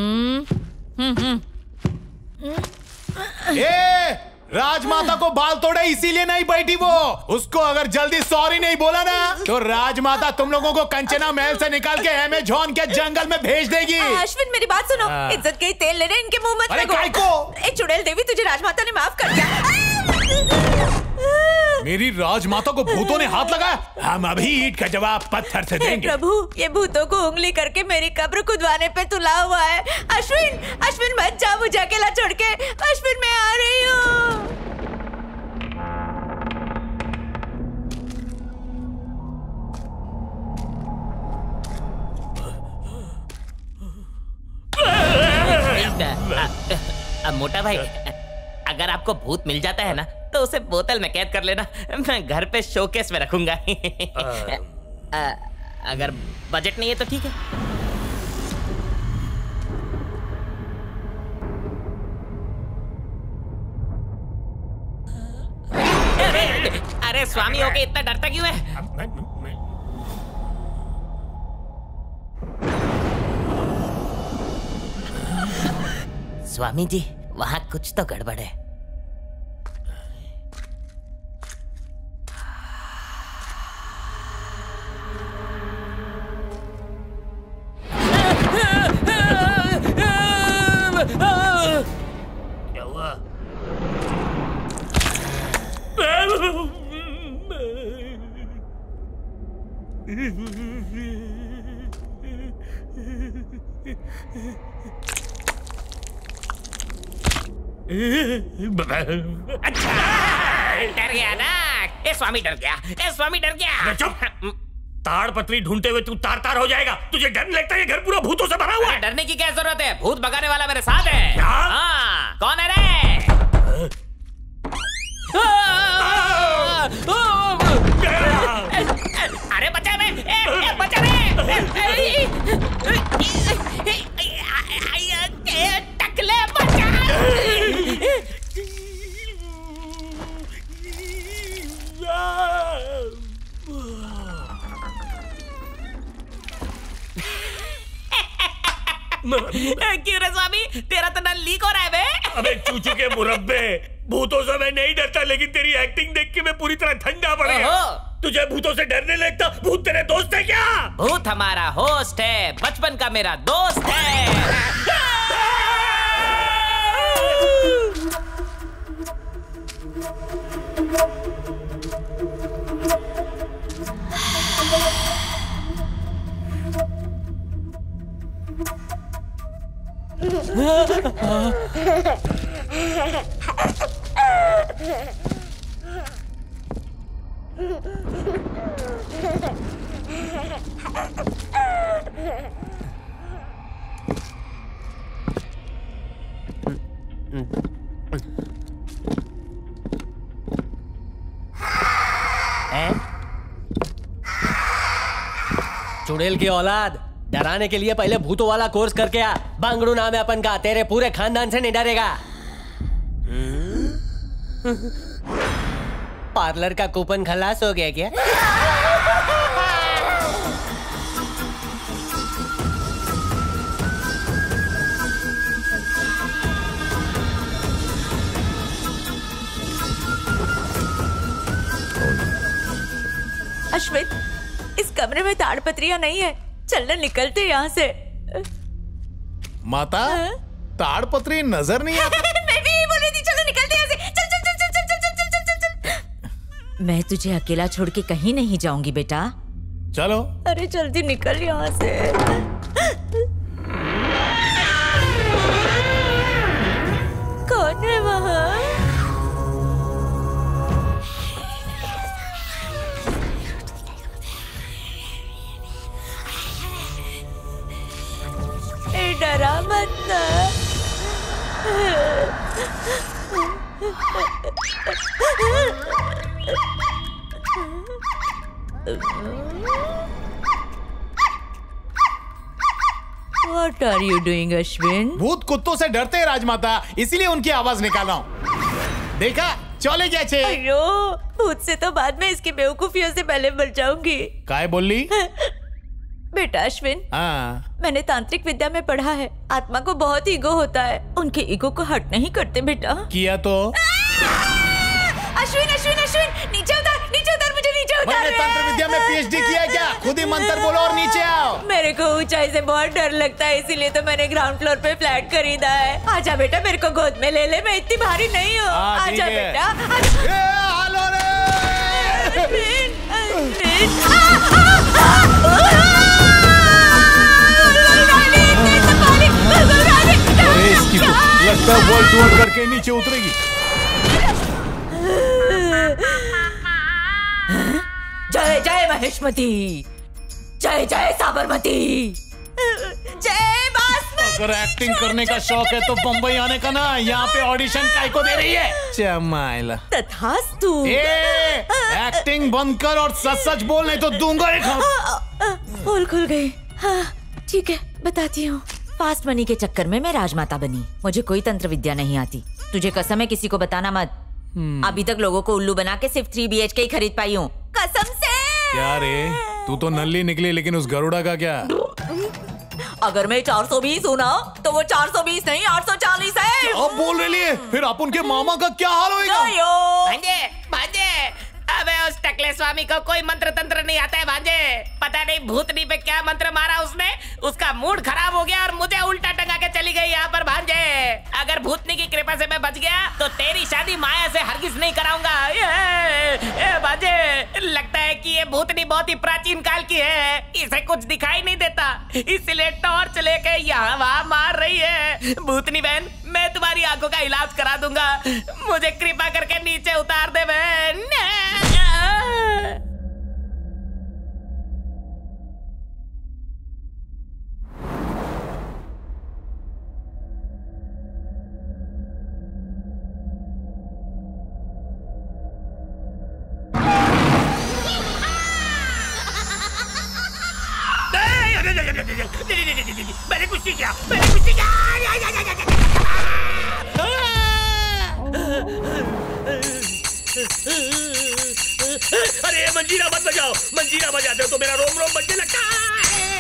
ए, राजमाता को बाल तोड़े इसीलिए नहीं बैठी वो। उसको अगर जल्दी सॉरी नहीं बोला ना तो राजमाता तुम लोगों को कंचना महल से निकाल के अमेज़न के जंगल में भेज देगी। अश्विन मेरी बात सुनो, इज्जत के तेल ले रहे इनके मुंह मत अरे काय को? ए चुड़ैल देवी, तुझे राजमाता ने माफ कर दिया। मेरी राजमाता को भूतों ने हाथ लगाया, हम अभी ईंट का जवाब पत्थर से देंगे। प्रभु, ये भूतों को उंगली करके मेरी कब्र खुदवाने पे तुला हुआ है। अश्विन, अश्विन मत जा मुझे अकेला छोड़ के। अश्विन मैं आ रही हूँ। मोटा भाई, अगर आपको भूत मिल जाता है ना तो उसे बोतल में कैद कर लेना, मैं घर पे शोकेस में रखूंगा। आ, अगर बजट नहीं है तो ठीक है। अरे, अरे स्वामी होके इतना डरता क्यों है? स्वामी जी, वहां कुछ तो गड़बड़ है। क्या हुआ? अच्छा, डर गया ना? ए स्वामी डर गया, ए स्वामी डर गया। चुप! ताड़पत्री ढूंढते हुए तू तार तार हो जाएगा। तुझे डर नहीं लगता? ये घर पूरा भूतों से भरा हुआ है। डरने की क्या जरूरत है? भूत भगाने वाला मेरे साथ है। क्या? हाँ, कौन है रे? अरे बचा रे, ए, ए, बचा रे। टकले बचा। क्यों रे स्वामी, तेरा तो नल लीक हो रहा है बे? अबे चूचू के मुरब्बे, भूतों से मैं नहीं डरता, लेकिन तेरी एक्टिंग देख के मैं पूरी तरह ठंडा पड़ गया। तुझे भूतों से डरने लगता? भूत तेरे दोस्त है क्या? भूत हमारा होस्ट है, बचपन का मेरा दोस्त है। चुड़ैल की औलाद, डराने के लिए पहले भूतों वाला कोर्स करके आ। बांगड़ू नाम है अपन का, तेरे पूरे खानदान से नहीं डरेगा। पार्लर का कूपन खलास हो गया क्या? अश्विन, इस कमरे में ताड़पत्रियां नहीं है, चलना निकलते यहाँ से। माता, ताड़पत्री नजर नहीं आती। मैं भी यही बोल रही थी, चलो निकलते यहाँ से। चल चल चल चल चल चल चल चल चल चल। मैं तुझे अकेला छोड़ के कहीं नहीं जाऊंगी बेटा। चलो। अरे जल्दी निकल यहाँ से। कौन है वहाँ? डरा मत ना। What are you doing, Ashwin? भूत कुत्तों से डरते हैं राजमाता, इसीलिए उनकी आवाज निकाला हूँ। देखा, चले गया छे। अयो, भूत से तो बाद में इसकी बेवकूफियों से पहले मर जाऊंगी। काय बोली? बेटा अश्विन, हाँ। मैंने तांत्रिक विद्या में पढ़ा है, आत्मा को बहुत ईगो होता है, उनके ईगो को हर्ट नहीं करते बेटा। किया तो? अश्विन अश्विन अश्विन, नीचे उतर, नीचे उतर, मुझे नीचे उतार। मैंने तंत्र विद्या में पीएचडी किया क्या? खुद ही मंत्र बोलो और नीचे आओ। मेरे को ऊंचाई से बहुत डर लगता है, इसीलिए तो मैंने ग्राउंड फ्लोर पे फ्लैट खरीदा है। आजा बेटा, मेरे को गोद में ले ले, मैं इतनी भारी नहीं हूँ। आजा बेटा। हेलो रे। अरे इसकी तो लगता है वॉल टू वॉल करके नीचे उतरेगी। जय जय महेशमती, जय जय साबरमती, जय बासमती। अगर एक्टिंग करने का शौक है तो बम्बई आने का ना, यहाँ पे ऑडिशन काय को दे रही है? चमाइला। तथास्तु। ए, एक्टिंग बंद कर और सच सच बोल, नहीं तो दूंगा एक पोल खुल गई। हाँ ठीक है, बताती हूँ। फास्ट मनी के चक्कर में मैं राजमाता बनी। मुझे कोई तंत्र विद्या नहीं आती। तुझे कसम है किसी को बताना मत। अभी तक लोगों को उल्लू बना के सिर्फ थ्री बी एच के ही खरीद पाई हूँ, कसम से। क्या रे, तू तो नल्ली निकली, लेकिन उस गरुड़ा का क्या? अगर मैं चार सौ बीस हूँ ना, तो वो चार सौ बीस नहीं आठ सौ चालीस है। अब बोल रही है, फिर आप उनके मामा का क्या हाल होगा? भांजे, भांजे, अबे उस टकले स्वामी को कोई मंत्र तंत्र नहीं आता है भांजे। पता नहीं भूतनी पे क्या मंत्र मारा उसने, उसका मूड खराब हो गया और मुझे उल्टा टंगा के चली गई यहाँ पर भांजे। अगर भूतनी की कृपा से मैं बच गया तो तेरी शादी माया से हरगिज नहीं कराऊंगा। ये, ये भांजे, लगता है कि ये भूतनी बहुत ही प्राचीन काल की है, इसे कुछ दिखाई नहीं देता, इसलिए टॉर्च लेके यहाँ वहाँ मार रही है। भूतनी बहन, मैं तुम्हारी आंखों का इलाज करा दूंगा, मुझे कृपा करके नीचे उतार दे बहन। मैंने कुछ नहीं किया, मैंने कुछ नहीं किया। अरे मंजीरा मत बजाओ, मंजीरा बजाते हो तो मेरा रोम रोम बजने लगता है।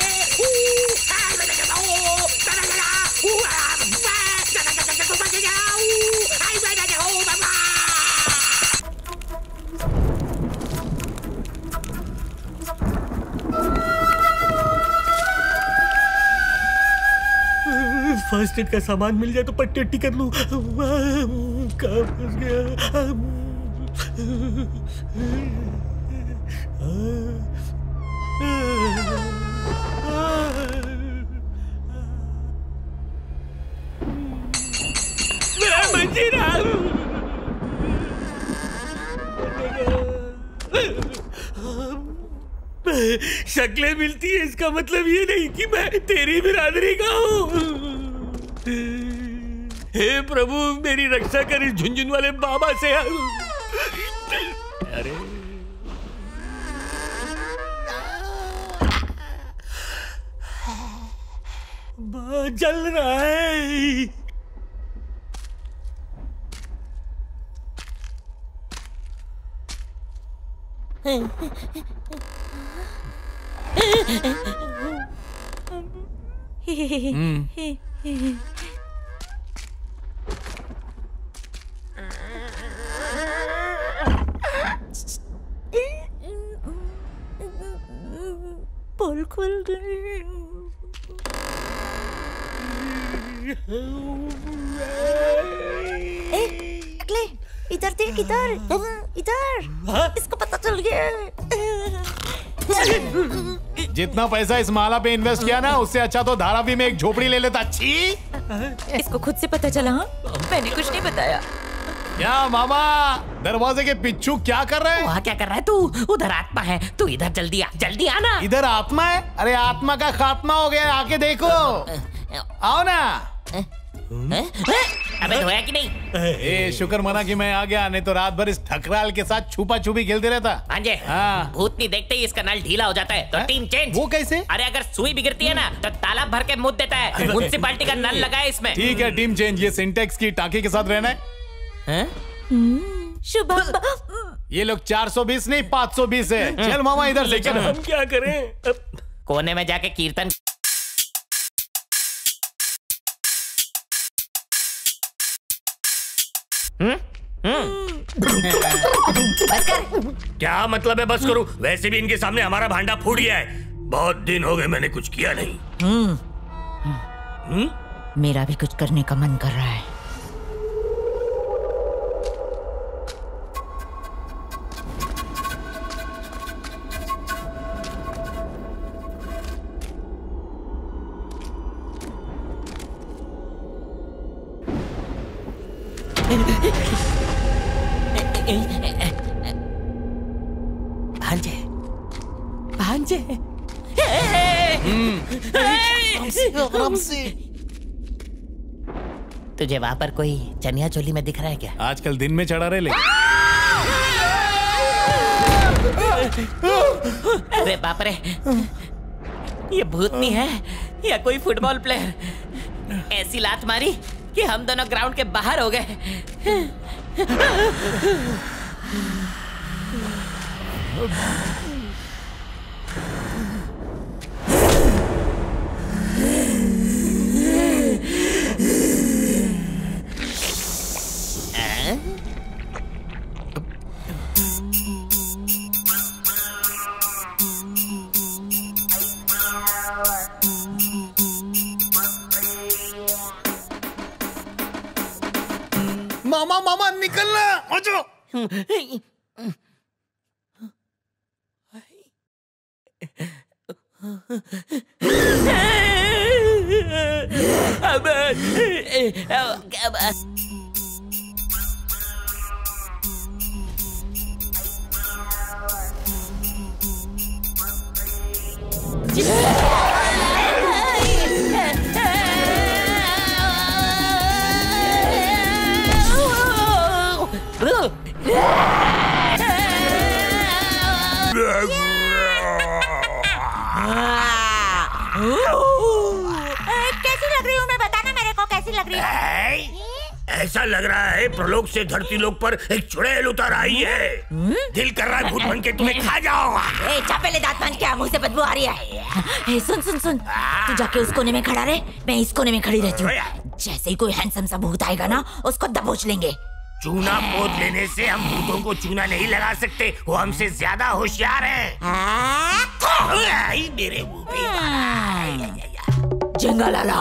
फर्स्ट एड का सामान मिल जाए तो पट्टी अट्टी कर लूं। कहाँ फंस गया? मैं मंजीरा शक्लें मिलती है, इसका मतलब ये नहीं कि मैं तेरी बिरादरी का हूँ। हे प्रभु, मेरी रक्षा कर इस झुंझुन वाले बाबा से। अरे जल रहा है। पोल खुल गई। अगले इधर देख, इधर इधर, इसको पता चल गया। जितना पैसा इस माला पे इन्वेस्ट किया ना, उससे अच्छा तो धारावी में एक झोपड़ी ले लेता। अच्छी, इसको खुद से पता चला। हाँ, मैंने कुछ नहीं बताया। क्या मामा, दरवाजे के पिच्छू क्या कर रहे हैं? वहाँ क्या कर रहा है तू? उधर आत्मा है, तू इधर जल्दी आ, जल्दी आना। इधर आत्मा है? अरे आत्मा का खात्मा हो गया, आके देखो। आओ ना। अबे धोया कि नहीं? ए, शुक्र मना कि मैं आ गया, नहीं तो रात भर इस ठकराल के साथ छुपा छुपी खेलते रहता। भांजे, हाँ। भूतनी देखते ही इसका नल ढीला हो जाता है, तो है? Team change. वो कैसे? अरे अगर सुई बिगड़ती है ना, तो तालाब भर के मुंह देता है। म्युनिसिपैलिटी का नल लगा है इसमें। ठीक है, टीम चेंज। ये सिंटेक्स की टाकी के साथ रहना है। शुभ। ये लोग चार सौ बीस नहीं पाँच सौ बीस है। चल मामा इधर से। लेकिन हम क्या करें? कोने में जाके कीर्तन। हम्म बस कर। क्या मतलब है बस करूं? वैसे भी इनके सामने हमारा भांडा फूट गया है। बहुत दिन हो गए मैंने कुछ किया नहीं। हम्म हम्म? मेरा भी कुछ करने का मन कर रहा है। भांजे, भांजे, तुझे वहाँ पर कोई चनिया चोली में दिख रहा है क्या? आजकल दिन में चढ़ा रहे ले। अरे बाप रे, ये भूतनी है या कोई फुटबॉल प्लेयर? ऐसी लात मारी कि हम दोनों ग्राउंड के बाहर हो गए। मामा मामा निकलना, आजो। अब अब कैसी लग रही हूँ मैं? बताना मेरे को कैसी लग रही हूँ? ऐसा लग रहा है प्रलोक से धरती लोक पर एक चुड़ैल उतर आई है। दिल कर रहा है भूत बन के तुम्हें खा जाऊंगा। ए, चापेले दांत मान के मुंह से बदबू आ रही है। ए, सुन सुन सुन, तू जाके उस कोने में खड़ा रहे, मैं इस कोने में खड़ी रहती हूँ। जैसे ही कोई हैंडसम सा भूत आएगा ना, उसको दबोच लेंगे। चूना पोत लेने से हम भूतों को चूना नहीं लगा सकते, वो हमसे ज्यादा होशियार हैं। मेरे मुंह पे जिंगालाला।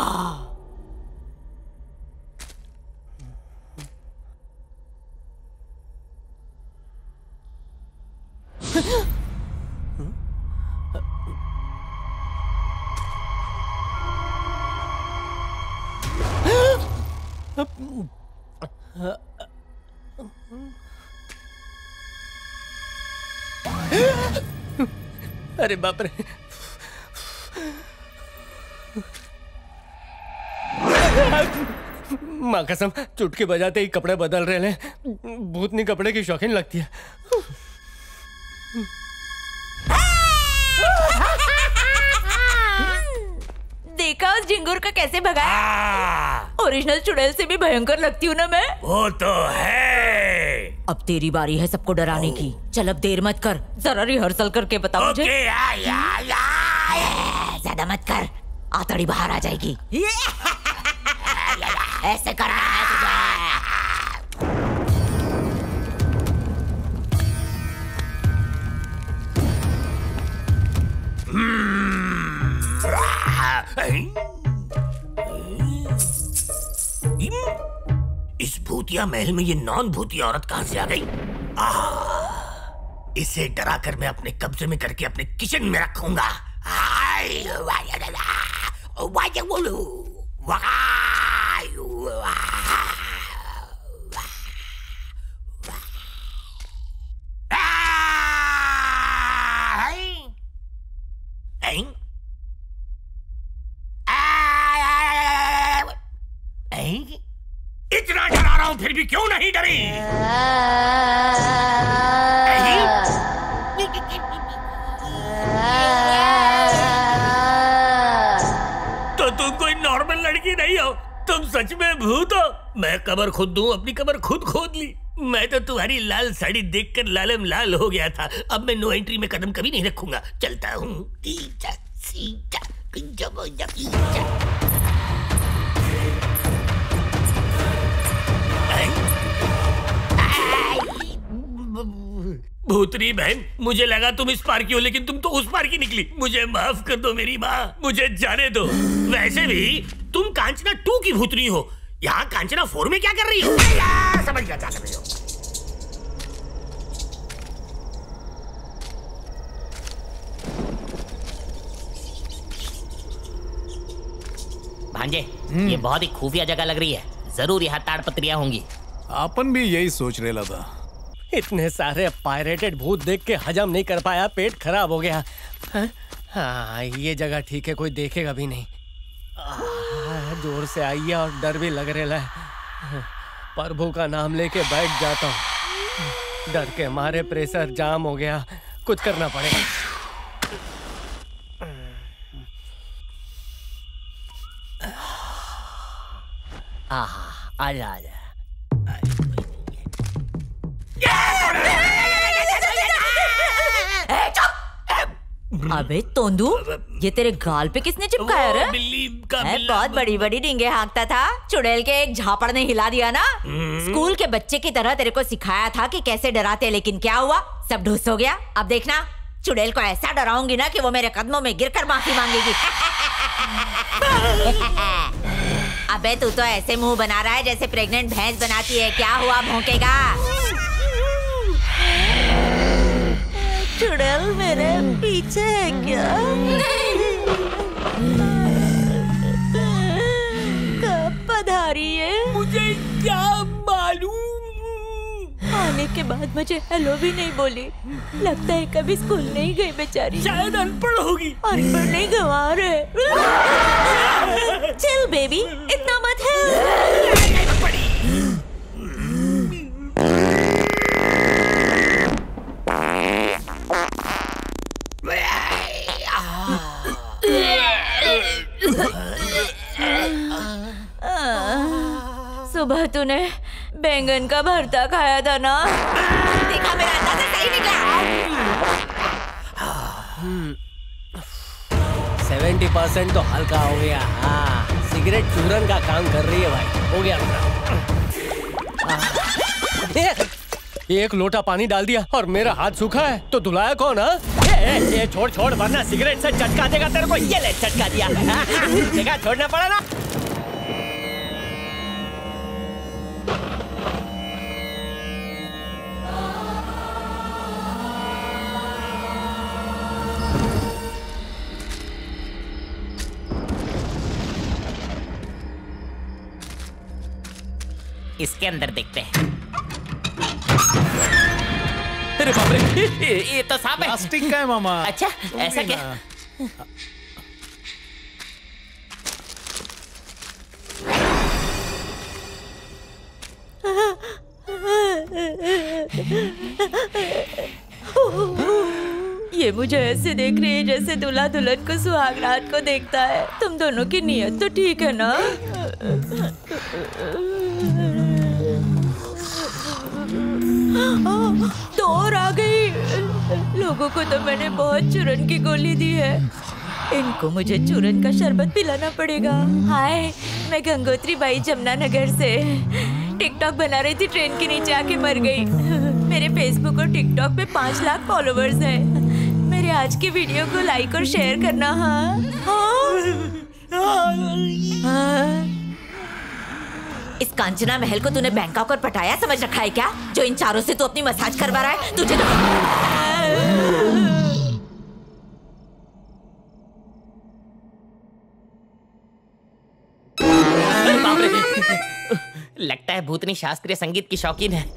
अरे बाप रे, माँ कसम, चुटकी बजाते ही कपड़े बदल रहे हैं। भूतनी कपड़े की शौकीन लगती है। देखा उस झिंगुर का कैसे भगाया? ओरिजिनल चुड़ैल से भी भयंकर लगती हूँ ना मैं। वो तो है। अब तेरी बारी है सबको डराने की। चल अब देर मत कर, जरा रिहर्सल करके बता मुझे। ज्यादा मत कर, आतड़ी बाहर आ जाएगी। ऐसे करना है तुझे। इस भूतिया महल में ये नॉन भूतिया औरत कहां से आ गई? इसे डरा कर मैं अपने कब्जे में करके अपने किचन में रखूंगा। इतना डरा रहा हूं फिर भी क्यों नहीं डरी? तो तुम कोई नॉर्मल लड़की नहीं हो, तुम सच में भूत हो। मैं कमर खुद दूं, अपनी कमर खुद खोद ली। मैं तो तुम्हारी लाल साड़ी देखकर लालम लाल हो गया था। अब मैं नो एंट्री में कदम कभी नहीं रखूंगा। चलता हूँ। भूतनी बहन, मुझे लगा तुम इस पार की हो, लेकिन तुम तो उस पार की निकली। मुझे माफ कर दो मेरी माँ, मुझे जाने दो। वैसे भी तुम कांचना टू की भूतनी हो, यहाँ कांचना फोर में क्या कर रही हो? समझ गया क्या कर रही हो। भांजे, ये बहुत ही खुफिया जगह लग रही है। जरूर यहाँ ताड़पत्रियां होंगी। अपन भी यही सोच रहे था। इतने सारे पायरेटेड भूत देख के हजम नहीं कर पाया, पेट खराब हो गया। हाँ, ये जगह ठीक है, कोई देखेगा भी नहीं। जोर से आई है और डर भी लग रहा है। प्रभु का नाम लेके बैठ जाता हूँ। डर के मारे प्रेशर जाम हो गया, कुछ करना पड़ेगा। आजा आजा। अबे तोंदू, ये तेरे गाल पे किसने चिपकाया रे? बिल्ली का है, बिल्ला। बहुत बड़ी बड़ी डींगे हाँकता था। चुड़ैल के एक झापड़ ने हिला दिया ना। स्कूल के बच्चे की तरह तेरे को सिखाया था कि कैसे डराते, लेकिन क्या हुआ? सब ढूस हो गया। अब देखना, चुड़ैल को ऐसा डराऊंगी ना कि वो मेरे कदमों में गिरकर माफी मांगेगी। अबे तू तो ऐसे मुंह बना रहा है जैसे प्रेग्नेंट भैंस बनाती है। क्या हुआ, भौंकेगा? चुड़ैल मेरे पीछे है क्या? कब पधारी है? मुझे क्या मालूम। आने के बाद मुझे हेलो भी नहीं बोली। लगता है कभी स्कूल नहीं गई बेचारी। शायद अनपढ़ होगी। अनपढ़ नहीं, गंवार है। चल बेबी, इतना मत है। सुबह तूने बैंगन का भरता खाया था ना? देखा, मेरा अंदाजा सही निकला। सेवेंटी परसेंट तो हल्का हो गया। हाँ, सिगरेट चूरन का काम कर रही है भाई। हो गया मेरा। एक लोटा पानी डाल दिया और मेरा हाथ सूखा है, तो धुलाया कौन? हा? ए, ए, ए, छोड़ छोड़, वरना सिगरेट से चटका देगा तेरे को। ये ले, चटका दिया। देखा, छोड़ना पड़ा ना। इसके अंदर देखते हैं। अरे बाप रे, ये, ये तो सांप है। प्लास्टिक का है मामा। अच्छा, ऐसा क्या? ये मुझे ऐसे देख रही है जैसे दूल्हा दुल्हन को सुहाग रात को देखता है। तुम दोनों की नीयत तो ठीक है ना? दौड़ आ गई। लोगों को तो मैंने बहुत चूरन की गोली दी है। इनको मुझे चूरन का शरबत पिलाना पड़ेगा। हाय, मैं गंगोत्री बाई जमुनानगर से टिकटॉक बना रही थी, ट्रेन के नीचे आके मर गई। मेरे फेसबुक और टिकटॉक पे पाँच लाख फॉलोवर्स हैं। मेरे आज के वीडियो को लाइक और शेयर करना। हाँ हाँ, हाँ। इस कांचना महल को तूने बैंकॉक और पटाया समझ रखा है क्या? जो इन चारों से तू अपनी मसाज करवा रहा है, तुझे लगता है भूतनी शास्त्रीय संगीत की शौकीन है।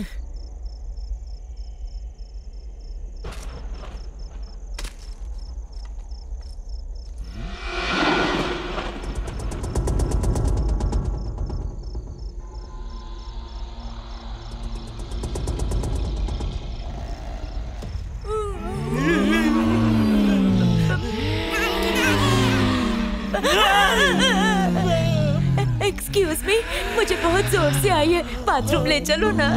एक्सक्यूज मी, मुझे बहुत जोर से आई है, बाथरूम ले चलो ना।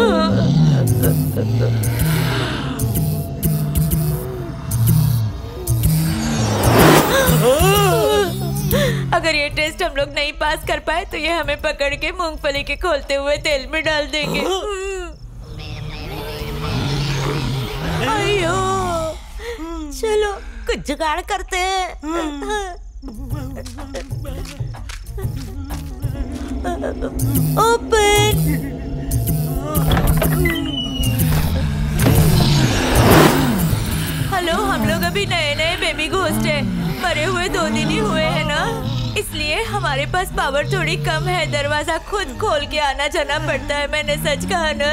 अगर ये टेस्ट हम लोग नहीं पास कर पाए तो ये हमें पकड़ के मूंगफली के खोलते हुए तेल में डाल देंगे। अयो, चलो कुछ जुगाड़ करते हैं। ओपन। हेलो, हम लोग अभी नए नए बेबी घोस्ट है। मरे हुए दो दिन ही हुए हैं ना, इसलिए हमारे पास पावर थोड़ी कम है। दरवाजा खुद खोल के आना जाना पड़ता है। मैंने सच कहा ना?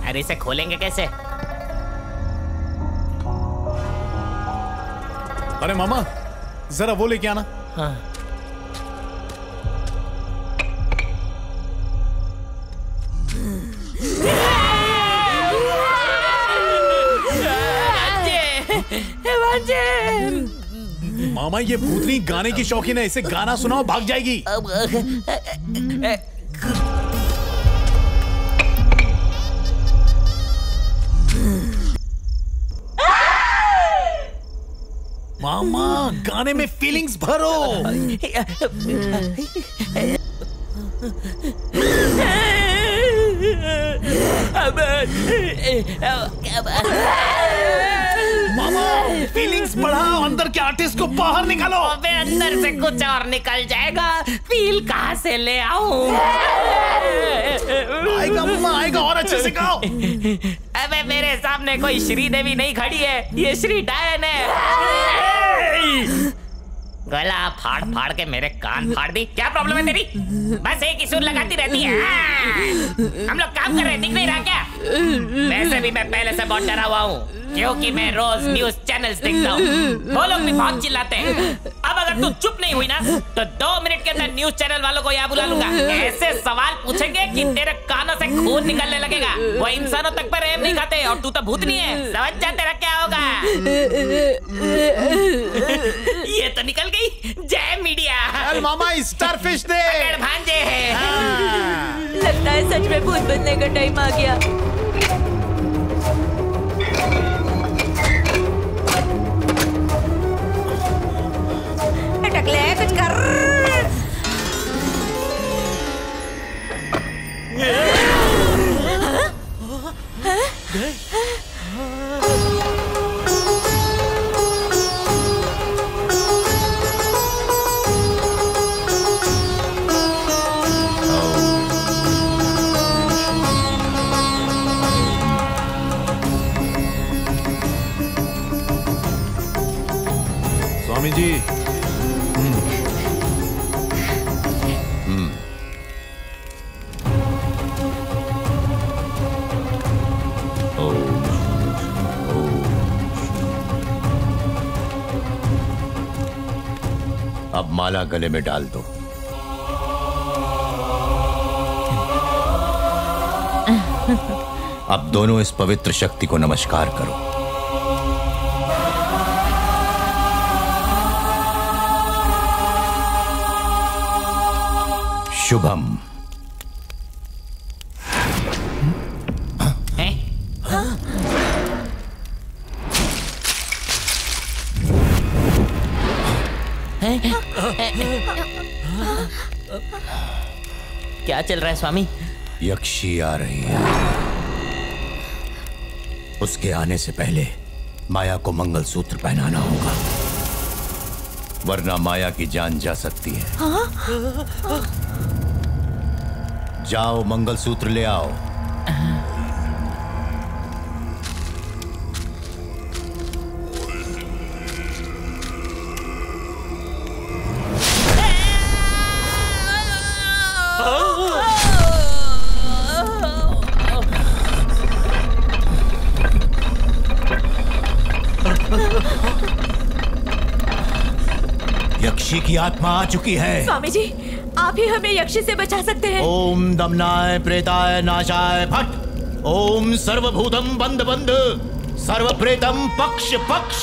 अरे इसे खोलेंगे कैसे? अरे मामा जरा वो लेके आना। हाँ। मामा ये भूतनी गाने की शौकीन है, इसे गाना सुनाओ भाग जाएगी। मामा गाने में फीलिंग्स भरो। मामा फीलिंग्स बढ़ाओ, अंदर के आर्टिस्ट को बाहर निकालो। अबे अंदर से कुछ और निकल जाएगा, फील कहाँ से ले आऊं? आएगा मामा आएगा, और अच्छे से गाओ। अबे मेरे सामने कोई श्रीदेवी नहीं खड़ी है, ये श्री डायन है। गला फाड़ फाड़ के मेरे कान फाड़ दी। क्या प्रॉब्लम है तेरी? बस एक ही सुर लगाती रहती है। हम लोग काम कर रहे हैं, दिख नहीं रहा क्या? वैसे भी मैं पहले से बहुत डरा हुआ हूँ, क्योंकि मैं रोज न्यूज चैनल्स देखता हूँ। वो लोग भी बहुत चिल्लाते हैं। अब अगर तू चुप नहीं हुई ना तो दो मिनट के अंदर न्यूज चैनल वालों को यहाँ बुला लूंगा। ऐसे सवाल पूछेंगे कि तेरे कानों से खून निकलने लगेगा। वो इंसानों तक पर रहम नहीं खाते और तू तो भूतनी है। समझ जा तेरा क्या होगा। ये तो निकल गई। जय मीडिया। चल मामा स्टारफिश दे। भांजे है। लगता है सच में भूत बनने का टाइम आ गया। टकले कुछ कर। स्वामी जी। अब माला गले में डाल दो। अब दोनों इस पवित्र शक्ति को नमस्कार करो। शुभम। क्या चल रहा है स्वामी? यक्षी आ रही है। उसके आने से पहले माया को मंगलसूत्र पहनाना होगा, वरना माया की जान जा सकती है। हाँ? जाओ मंगलसूत्र ले आओ। यक्षी की आत्मा आ चुकी है। स्वामी जी, आप ही हमें यक्षी से बचा सकते हैं। ओम दमनाय प्रेताय नाशाय फट। ओम सर्वभूतम बंद बंद सर्व प्रेतम पक्ष पक्ष।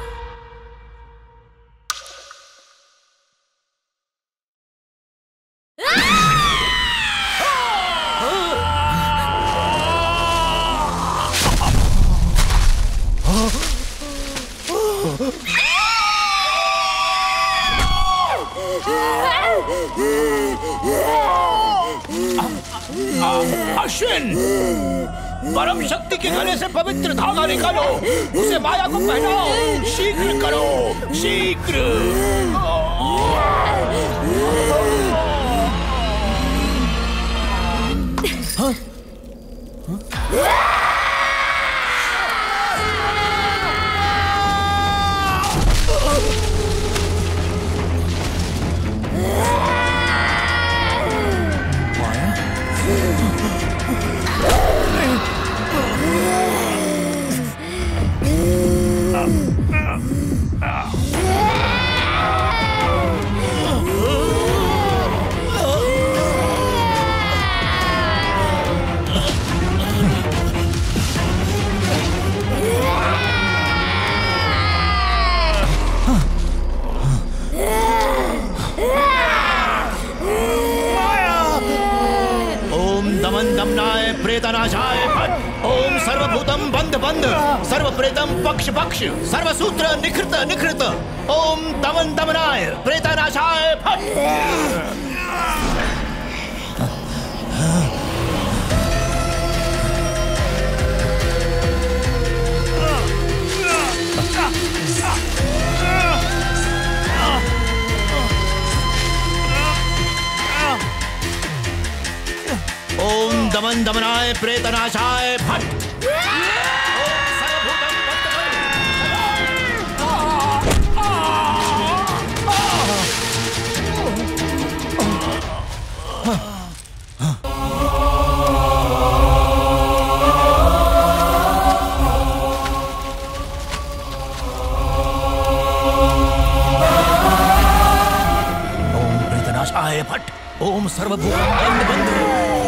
अश्विन, परम शक्ति के गले से पवित्र धागा निकालो, उसे माया को पहनाओ। शीघ्र करो, शीघ्र। हाँ? दमन दमनाय प्रेतनाशाय फट। ओम सर्वभूतम बंध बंध सर्व प्रेतम पक्ष पक्ष सर्वसूत्र निखृत निखृत। ओम दमन दमनाय प्रेतनाशाय फट। ओम दमन दमनाय प्रेतनाशाय फट। ओम प्रेतनाशाय फट। ओम सर्वभूतम बंध बंध।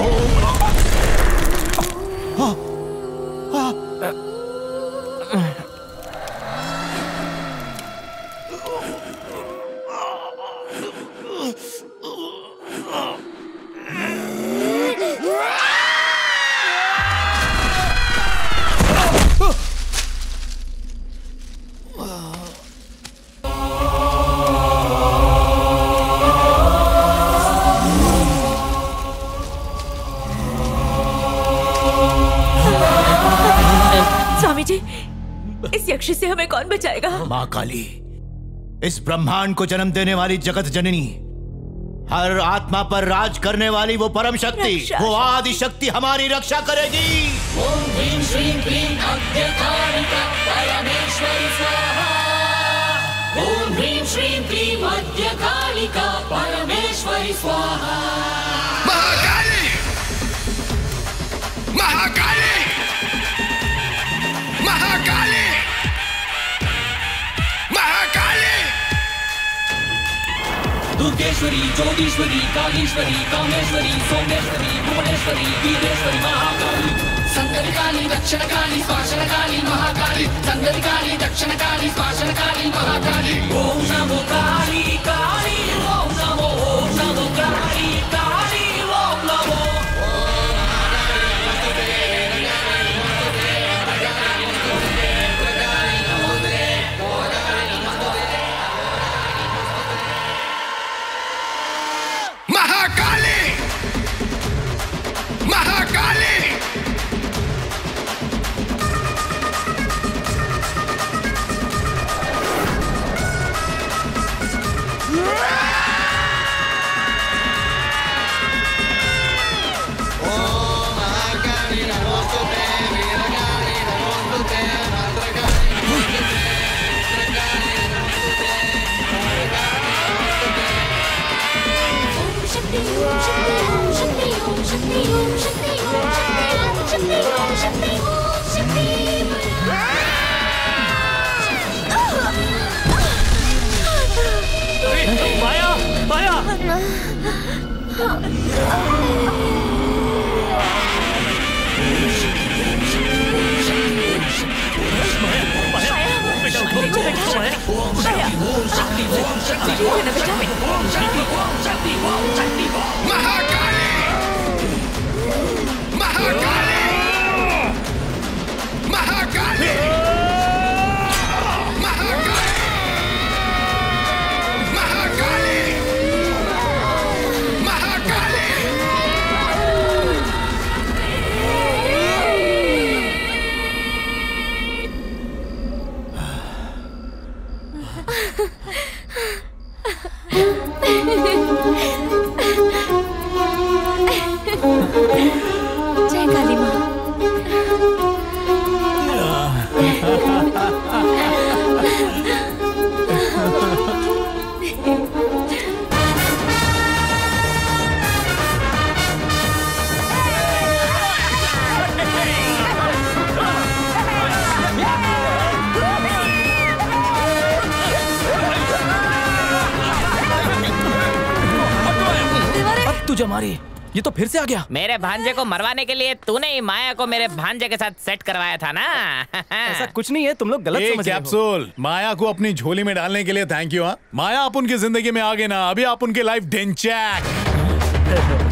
इस यक्ष से हमें कौन बचाएगा? माँ काली, इस ब्रह्मांड को जन्म देने वाली जगत जननी, हर आत्मा पर राज करने वाली वो परम शक्ति, वो आदि शक्ति हमारी रक्षा करेगी। ओम ह्रीं श्रीं क्लीं अद्यकालिका परमेश्वरी स्वाहा। ओम ह्रीं श्रीं क्लीं अद्यकालिका परमेश्वरी स्वाहा। महाकाली, महाकाली, महाकाली, महाकाली। दुर्गेश्वरी, जोगेश्वरी, कालीश्वरी, कामेश्वरी, सोमेश्वरी, भुवनेश्वरी, वीरेश्वरी, महाकाली। संगरी काली, दक्षिण काली, स्वाशन काली, महाकाली। संगरी काली, दक्षिण काली, स्वाशन काली, महाकाली। ओम नमो काली काली, ओम नमो, ओम नमो काली काली, ओम नमो। महाकाली, महाकाली। माया, माया। महाकाली, महाकाली, महाकाली, महाकाली, महाकाली। जय काली माँ। तुझे मारी, ये तो फिर से आ गया। मेरे भांजे को मरवाने के लिए तूने ही माया को मेरे भांजे के साथ सेट करवाया था ना। ऐसा कुछ नहीं है, तुम लोग गलत समझ रहे हो। कैप्सूल, माया को अपनी झोली में डालने के लिए थैंक यू। हाँ, माया आप उनकी जिंदगी में आ गए ना, अभी आप उनकी लाइफ डेंचैक।